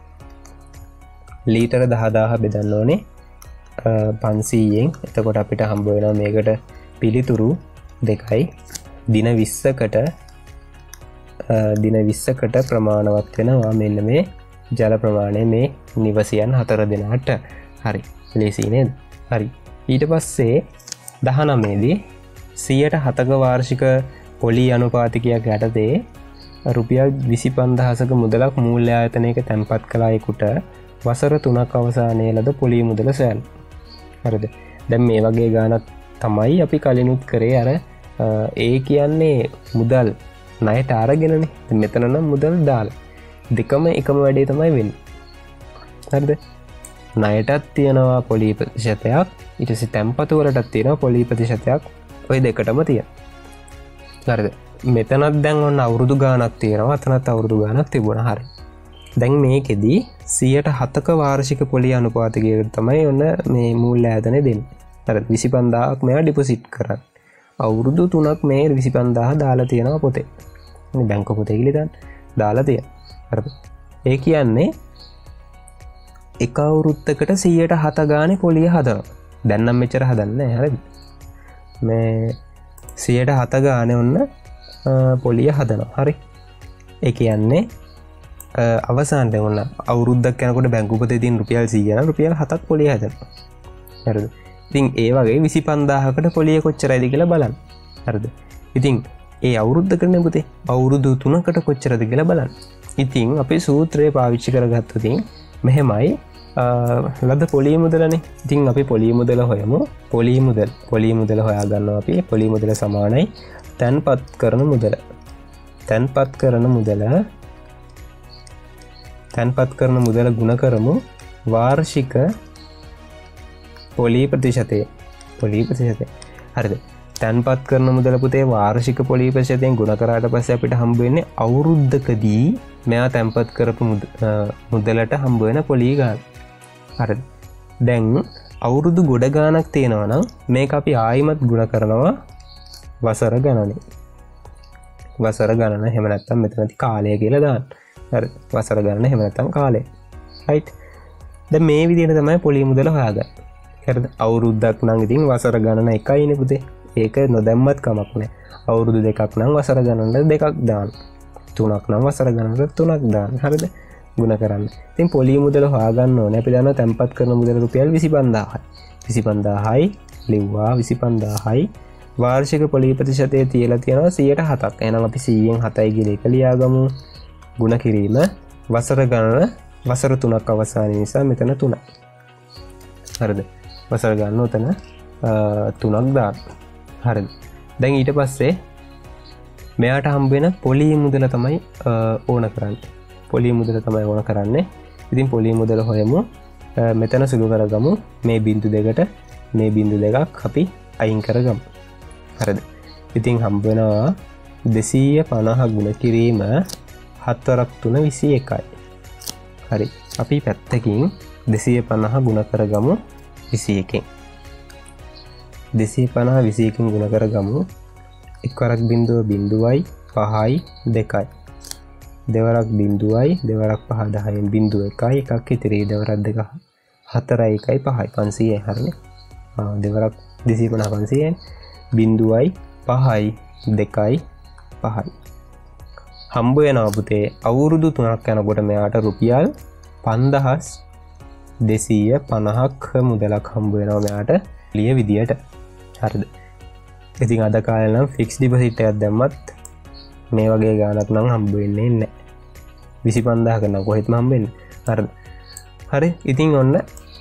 Speaker 1: ලීටර දහදාහ බෙදන්න ඕනේ පන්සීයෙන්. එතකොට අපිට හම්බ වෙනවා මේකට පිළිතුරු දෙකයි. දින විස්සකට දින විස්සකට ප්‍රමාණවත් වෙනවා මෙන්න මේ ජල ප්‍රමාණය මේ නිවසියන් හතර දෙනාට. හරි. ලේසි නේද? හරි. ඊට පස්සේ දහනවයේදී සියයට හතක වාර්ෂික පොලි අනුපාතිකයක් යටතේ රුපියල් විසි පන්දහසක මුදලක් මූල්‍ය ආයතනයක තැන්පත් කළ අයෙකුට වසර තුනක් අවසානයේ ලද පොලි මුදල සොයන්න. හරිද? දැන් මේ වගේ ගානක් තමයි අපි කලිනුත් කරේ. අර ඒ කියන්නේ මුදල් ණයට අරගෙනනේ. මෙතන නම් මුදල් දාලා. දෙකම එකම වැඩේ තමයි වෙන්නේ. හරිද? ණයටත් තියනවා පොලි ප්‍රතිශතයක්, ඊට පස්සේ තැන්පතු වලටත් තියනවා පොලි ප්‍රතිශතයක්. ඔය දෙකටම තියෙනවා. හරිද? මෙතනත් දැන් ඔන්න අවුරුදු ගානක් තියෙනවා, අතනත් අවුරුදු ගානක් තිබුණා. හරි. දැන් මේකෙදි සියයට හතක වාර්ෂික පොලි අනුපාතිකයකට තමයි ඔන්න මේ මූල්‍ය ආයතනය දෙන්නේ. හරිද? විසි පන්දාහක් මෙයා ඩිපොසිට් කරන්නේ. අවුරුදු තුනක් මේ විසි පන්දාහ දාලා තියෙනවා පොතේ. මේ බැංකුව පොතේ ගිහලා දාන්න දාලා තියෙනවා. හරිද? ඒ කියන්නේ එක අවුරුද්දකට සියයට හත ගානේ පොලිය හදනවා. දැන් නම් මෙච්චර හදන්නේ නැහැ. හරිද? මේ සියයට හත ගානේ ඔන්න පොලිය හදනවා. හරි. ඒ කියන්නේ අවසානයේ ඔන්න අවුරුද්දක් යනකොට බැංකුව පොතේ තියෙන රුපියල් සීය නම් රුපියල් හතක් පොලිය හදනවා. හරිද? ඉතින් ඒ වගේ විසි පන්දාහකට පොලිය කොච්චරයිද කියලා බලන්න. හරිද? ඉතින් ඒ අවුරුද්දකනේ පුතේ අවුරුදු තුනකට කොච්චරද කියලා බලන්න. ඉතින් අපි සූත්‍රය පාවිච්චි කරගත්තොත් මෙහෙමයි ලද පොලි මුදලනේ. ඉතින් අපි පොලි මුදල හොයමු. පොලි මුදල පොලි මුදල හොයා ගන්නවා අපි. පොලි මුදල සමානයි තැන්පත් කරන මුදල. තැන්පත් කරන මුදල තැන්පත් කරන මුදල ගුණ කරමු වාර්ෂික පොලි ප්‍රතිශතය. පොලි ප්‍රතිශතය. හරිද? තැන්පත් කරන මුදල පුතේ වාර්ෂික පොලි ප්‍රතිශතයෙන් ගුණ කරාට පස්සේ අපිට හම්බ වෙන්නේ අවුරුද්දකදී මෙයා තැන්පත් කරපු මුදලට හම්බ වෙන පොලි ගාන. හරිද? දැන් අවුරුදු ගොඩ ගානක් තියෙනවා නම් මේක අපි ආයිමත් ගුණ කරනවා වසර ගණනේ. වසර ගණන එහෙම නැත්නම් මෙතනදී කාලය කියලා දාන්න. හරි. වසර ගණන එහෙම නැත්නම් කාලය. රයිට්. දැන් මේ විදිහට තමයි පොලි මුදල හොයාගන්නේ. හරිද? අවුරුද්දක් නම් ඉතින් වසර ගණන එකයිනේ පුතේ. ඒක නොදැම්මත් කමක් නැහැ. අවුරුදු දෙකක් නම් වසර ගණනට දෙකක් දාන්න. තුනක් නම් වසර ගණනට තුනක් දාන්න. හරිද? ගුණ කරන්න. ඉතින් පොලි මුදල හොයාගන්න ඕනේ. අපි දන්නවා තැන්පත් කරන මුදල රුපියල් විසි පන්දාහයි. විසි පන්දාහයි ලිව්වා විසි පන්දාහයි වාර්ෂික පොලි ප්‍රතිශතය තියලා තියෙනවා සියයට හතක්. එහෙනම් අපි සීයෙන් හතයි කියලා එක ලියාගමු. ගුණ කිරීම වසර ගණන වසර තුනක් අවසානයේ නිසා මෙතන තුනයි. හරිද? වසර ගණන උතන තුනක් දාන්න. හරිද? දැන් ඊට පස්සේ මෙයාට හම්බ වෙන පොලි මුදල තමයි ඕන කරන්නේ. පොලි මුදල තමයි ඕන කරන්නේ. ඉතින් පොලි මුදල හොයමු. මෙතන සුළු කරගමු. මේ බිංදු දෙකට මේ බිංදු දෙකක් අපි අයින් කරගමු. හරිද? ඉතින් හම්බ වෙනවා දෙසීය පනහ ගුණ කිරීම හතරක් තුන විසි එකයි. හරි. අපි පැත්තකින් දෙසීය පනහ ගුණ කරගමු විසි එකෙන්. දෙසීය පනහ විසි එකෙන් ගුණ කරගමු. එක් වරක් බිංදුව බිංදුවයි පහයි දෙකයි. දෙවරක් බිංදුවයි දෙවරක් පහ දහයෙන් බිංදුව එකයි එකක් ඉතිරි දෙවරක් දෙක හතරයි එකයි පහයි පන්සීයයි හරිනේ. ආ දෙවරක් දෙසිය පනහ පන්සීයයි බිංදුවයි පහයි දෙකයි පහයි හම්බ වෙනවා පුතේ. අවුරුදු තුනක් යනකොට මෙයාට රුපියල් පන්දහස් දෙසීය පනහක් මුදලක් හම්බ වෙනවා මෙයාට ලිය විදියට. හරිද? ඉතින් අද කාලේ නම් ෆික්ස් ඩිපොසිට් එකක් දැම්මත් මේ වගේ ගාණක් නම් හම්බ වෙන්නේ නැහැ. විසි පන්දාහක නම් කොහෙත්ම හම්බ වෙන්නේ. හරිද? හරි. ඉතින් ඔන්න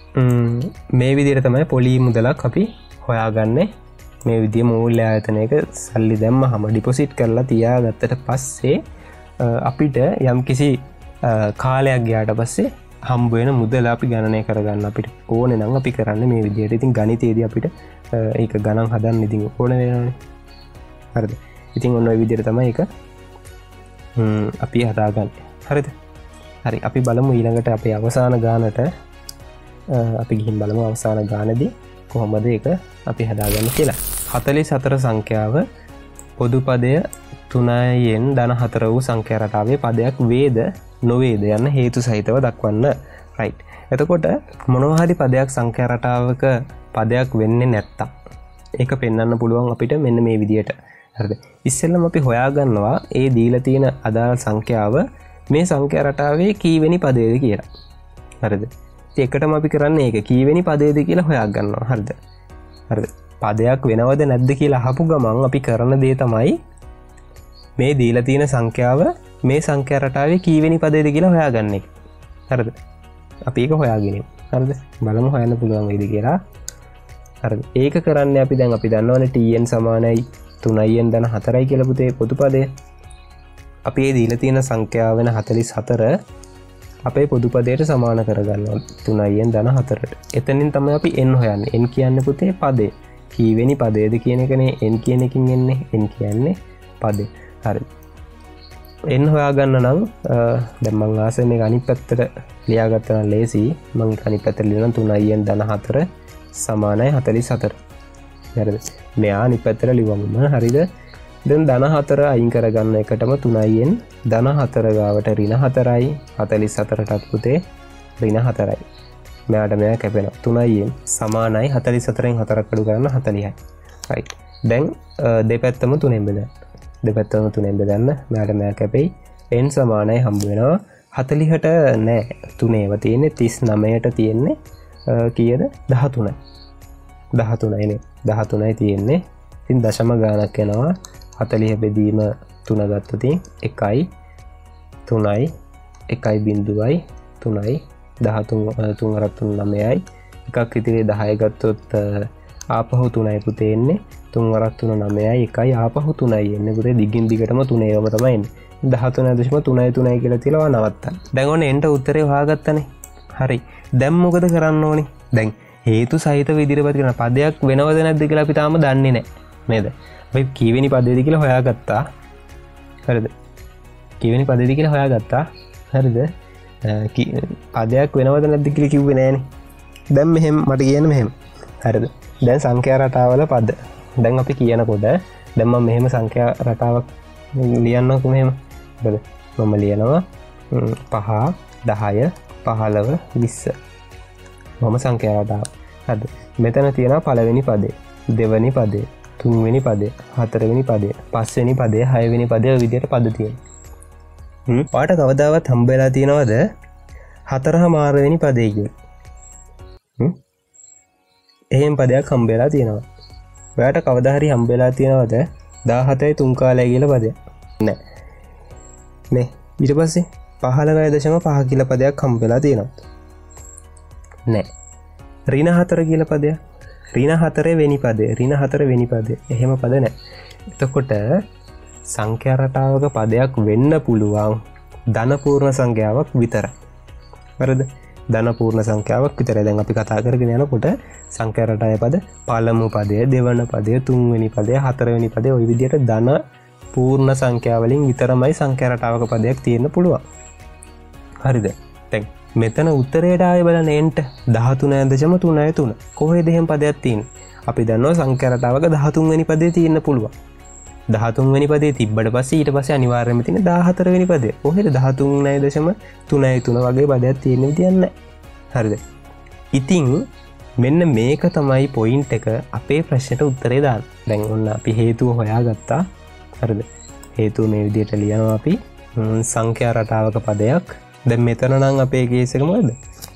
Speaker 1: මේ විදිහට තමයි පොලි මුදලක් අපි හොයාගන්නේ. මේ විදිහ මූල්‍ය ආයතනයක සල්ලි දැම්මහම ඩිපොසිට් කරලා තියාගත්තට පස්සේ අපිට යම්කිසි කාලයක් ගියාට පස්සේ හම්බ වෙන මුදල අපි ගණනය කරගන්න අපිට ඕනේ නම් අපි කරන්නේ මේ විදිහට. ඉතින් ගණිතයේදී අපිට ඒක ගණන් හදන්න ඉතින් ඕනේ වෙනවනේ. හරිද? ඉතින් ඔන්න ඔය විදිහට තමයි ඒක අපි හදාගන්නේ. හරිද? හරි. අපි බලමු ඊළඟට අපේ අවසාන ගානට අපි ගිහින් බලමු අවසාන ගානදී කොහොමද ඒක අපි හදාගන්නේ කියලා. හතළිස් හතර සංඛ්‍යාව පොදු පදය තුනයෙන් ධන හතර වූ සංඛ්‍යා රටාවේ පදයක් වේද නොවේද යන හේතු සහිතව දක්වන්න. රයිට්. එතකොට මොනවා හරි පදයක් සංඛ්‍යා රටාවක පදයක් වෙන්නේ නැත්තම් ඒක පෙන්වන්න පුළුවන් අපිට මෙන්න මේ විදියට. හරිද? ඉස්සෙල්ලම අපි හොයාගන්නවා ඒ දීලා තියෙන අදාළ සංඛ්‍යාව මේ සංඛ්‍යා රටාවේ කීවෙනි පදයේද කියලා. හරිද? ඉතින් එකටම අපි කරන්නේ ඒක කීවෙනි පදයේද කියලා හොයාගන්නවා. හරිද? හරිද? පදයක් වෙනවද නැද්ද කියලා අහපු ගමන් අපි කරන දේ තමයි මේ දීලා තියෙන සංඛ්‍යාව මේ සංඛ්‍යා රටාවේ කීවෙනි පදයේද කියලා හොයාගන්න එක. හරිද? අපි ඒක හොයාගනිමු. හරිද? බලමු හොයන්න පුළුවන් වේද කියලා. හරිද? ඒක කරන්නේ අපි දැන් අපි දන්නවනේ tn සමානයි තුනයි ධන හතරයි කියලා පුතේ පොදු පදය. අපි මේ දීලා තියෙන සංඛ්‍යාව වෙන හතළිස් හතර අපේ පොදු පදයට සමාන කරගන්නවා තුනයි ධන හතරට. එතනින් තමයි අපි n හොයන්නේ. n කියන්නේ පුතේ පදේ. කීවෙනි පදයේද කියන එකනේ n කියන එකකින් එන්නේ. n කියන්නේ පදේ. හරි. n හොයාගන්න නම් දැන් මම ආසයි මේක අනිත් පැත්තට ලියාගත්තා නම් ලේසි. මම අනිත් පැත්තට ලියනවා තුනයි ධන හතර සමානයි හතළිස් හතර. හරිද? මෙයා අනිත් පැත්තට ලියවමු. හරිද? දැන් ධන හතර අයින් කරගන්න එකටම තුනයිෙන් ධන හතර ගාවට ඍණ හතරයි හතළිස් හතරටත් පුතේ ඍණ හතරයි. මෙයාට මෙයා කැපෙනවා. තුනයිෙන් සමානයි හතළිස් හතරෙන් හතරක් අඩු කරන්න හතළිහයි. රයිට්. දැන් දෙපැත්තම තුනෙන් බෙදන්න. දෙපැත්තම තුනෙන් බෙදන්න මෙයාට මෙයා කැපෙයි. n සමානයි හම්බ වෙනවා හතළිහට නෑ තුනේව තියෙන්නේ තිස් නවයට තියෙන්නේ කීයද දහතුනයි. දහතුනයි නේ. දහතුනයි තියෙන්නේ. ඉතින් දශම ගානක් එනවා. හතළිහ බෙදීම තුන ගත්තොතින් එකයි තුනයි එකයි බිංදුවයි තුනයි දහතුන් තුන් අරක් තුන නවයයි එකක් ඉතිරි දහය ගත්තොත් ආපහු තුනයි පුතේ එන්නේ තුන් අරක් තුන නවයයි එකයි ආපහු තුනයි එන්නේ පුතේ දිගින් දිගටම තුනේවම තමයි එන්නේ. දහතුනයි දශම තුනයි තුනයි කියලා තියලා නවත්තන්න. දැන් ඔන්න එන්ට උත්තරේ හොයාගත්තනේ. හරි. දැන් මොකද කරන්න ඕනේ? දැන් හේතු සහිතව ඉදිරිපත් කරන පදයක් වෙනවද නැද්ද කියලා අපි තාම දන්නේ නැහැ. නේද? අපි කීවෙනි පදයේද කියලා හොයාගත්තා. හරිද? කීවෙනි පදයේද කියලා හොයාගත්තා. හරිද? පදයක් වෙනවද නැද්ද කියලා කිව්වේ නෑනේ. දැන් මෙහෙම මට කියන්න මෙහෙම. හරිද? දැන් සංඛ්‍යා රටාවල පද. දැන් අපි කියනකොට දැන් මම මෙහෙම සංඛ්‍යා රටාවක් ලියන්නකො මෙහෙම. හරිද? මම ලියනවා පහ දහය පහළව විස්ස. මම සංඛ්‍යා රටාව. හරිද? මෙතන තියෙනවා පළවෙනි පදේ, දෙවෙනි පදේ, තුන්වෙනි පදේ, හතරවෙනි පදේ, පස්වෙනි පදේ, හයවෙනි පදේ ඔය විදිහට පද තියෙනවා. හ්ම්. ඔයාට කවදාවත් හම්බ වෙලා තියෙනවද හතරමාර වෙනි පදේ කියලා? හ්ම්. එහෙම පදයක් හම්බ වෙලා තියෙනවා. ඔයාට කවදා හරි හම්බ වෙලා තියෙනවද දාහතයි තුන් කාලය කියලා පදයක්? නෑ. නේ. ඊට පස්සේ පහළවයි දශම පහ කියලා පදයක් හම්බ වෙලා තියෙනවද? නෑ. ඍණ හතර කියලා පදයක්. ඍණ හතරේ වෙනි පදේ, ඍණ හතර වෙනි පදේ. එහෙම පද නැහැ. එතකොට සංඛ්‍යා රටාවක පදයක් වෙන්න පුළුවන් ධන පූර්ණ සංඛ්‍යාවක් විතරයි. හරිද? ධන පූර්ණ සංඛ්‍යාවක් විතරයි. දැන් අපි කතා කරගෙන යනකොට සංඛ්‍යා රටාවේ පද පළමු පදය, දෙවන පදය, තුන්වෙනි පදය, හතරවෙනි පදය ওই විදිහට ධන පූර්ණ සංඛ්‍යා වලින් විතරමයි සංඛ්‍යා රටාවක පදයක් තියෙන්න පුළුවන්. හරිද? දැන් මෙතන උත්තරයට ආයේ බලන්න එන්ට දහතුනයි දශම තුනයි තුන. කොහෙද එහෙම පදයක් තියෙන්නේ? අපි දන්නවා සංඛ්‍යා රටාවක දහතුන් වෙනි පදේ තියෙන්න පුළුවන්. දහතුන් වෙනි පදේ තිබ්බට පස්සේ ඊට පස්සේ අනිවාර්යයෙන්ම තියෙන දාහතර වෙනි පදේ. කොහෙද දහතුන් නය දශම තුනයි තුන වගේ පදයක් තියෙන විදියක් නැහැ. හරිද? ඉතින් මෙන්න මේක තමයි පොයින්ට් එක අපේ ප්‍රශ්නෙට උත්තරේ දාන්න. දැන් ඔන්න අපි හේතුව හොයාගත්තා. හරිද? හේතුව මේ විදිහට ලියනවා අපි සංඛ්‍යා රටාවක පදයක්. දැන් මෙතන නම් අපේ කේස් එක මොකද?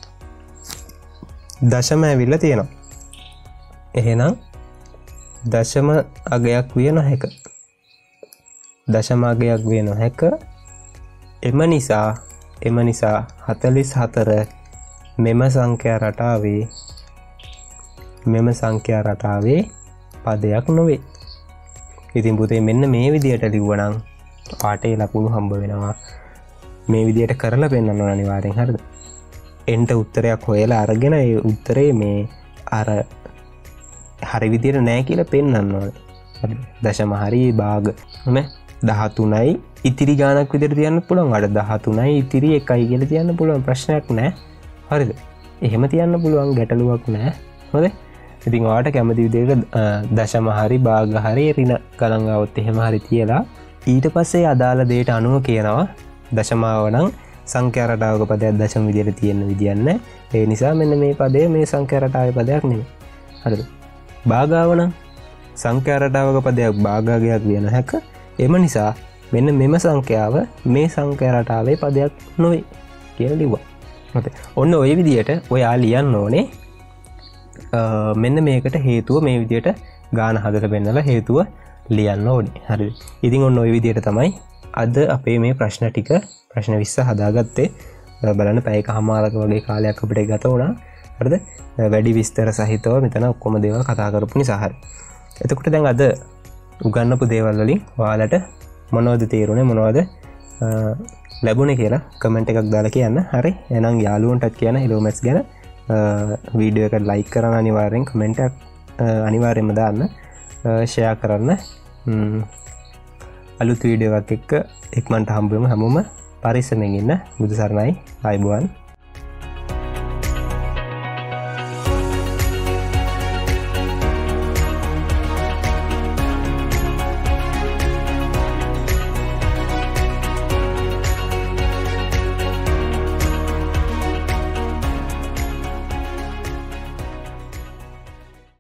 Speaker 1: දශම ඇවිල්ලා තියෙනවා. එහෙනම් දශම අගයක් විය නොහැක. දශම අගයක් විය නොහැක. එම නිසා එම නිසා හතළිස් හතර මෙම සංඛ්‍යා රටාවේ මෙම සංඛ්‍යා රටාවේ පදයක් නොවේ. ඉතින් පුතේ මෙන්න මේ විදියට ලිව්වනම් පාඩේ ලකුණු හම්බ වෙනවා. මේ විදියට කරලා පෙන්නන්න ඕන අනිවාර්යෙන්. හරිද? එන්ට උත්තරයක් හොයලා අරගෙන ඒ උත්තරේ මේ අර හරි විදියට නෑ කියලා පෙන්නන්න ඕනේ. හරිද? දශම හරි භාග නේ දහතුනයි ඉතිරි ගානක් විදියට තියන්න පුළුවන්. අර දහතුනයි ඉතිරි එකයි කියලා තියන්න පුළුවන්. ප්‍රශ්නයක් නෑ. හරිද? එහෙම තියන්න පුළුවන්. ගැටලුවක් නෑ. හරිද? ඉතින් ඔයාලට කැමති විදිහට දශම හරි භාග හරි ඍණ ගණන් આવොත් එහෙම හරි තියලා ඊට පස්සේ අදාළ දෙයට අනුව කියනවා දශමාව නම් සංඛ්‍යා රටාවක පදයක් දශම විදියට තියෙන විදියක් නැහැ. ඒ නිසා මෙන්න මේ පදය මේ සංඛ්‍යා රටාවේ පදයක් නෙමෙයි. හරිද? භාගාව නම් සංඛ්‍යා රටාවක පදයක් භාගාගයක් විය නොහැක. එම නිසා මෙන්න මෙම සංඛ්‍යාව මේ සංඛ්‍යා රටාවේ පදයක් නොවේ කියලා ලිව්වා. හරිද? ඔන්න ওই විදියට ඔයා ලියන්න ඕනේ. මෙන්න මේකට හේතුව මේ විදියට ගාන හදලා පෙන්නලා හේතුව ලියන්න ඕනේ. හරිද? ඉතින් ඔන්න ওই විදියට තමයි අද අපේ මේ ප්‍රශ්න ටික ප්‍රශ්න විස්ස හදාගත්තේ. බලන්න පැය එකමාරක වගේ කාලයක් අපිට ගත වුණා. හරිද? වැඩි විස්තර සහිතව මෙතන ඔක්කොම දේවල් කතා කරපු නිසා හරි. එතකොට දැන් අද උගන්වපු දේවල් වලින් ඔයාලට මොනවද තේරුනේ මොනවද ලැබුණේ කියලා කමෙන්ට් එකක් දාලා කියන්න. හරි? එහෙනම් යාළුවන්ටත් කියන්න හෙලෝ මැත්ස් ගැන වීඩියෝ එකට ලයික් කරන්න අනිවාර්යෙන් කමෙන්ට් එකක් අනිවාර්යෙන්ම දාන්න. ෂෙයා කරන්න. අලුත් වීඩියෝ එකක් එක්ක ඉක්මනට හම්බ වෙමු. හැමෝම පරිස්සමෙන් ඉන්න. බුදු සරණයි. ආයුබෝවන්.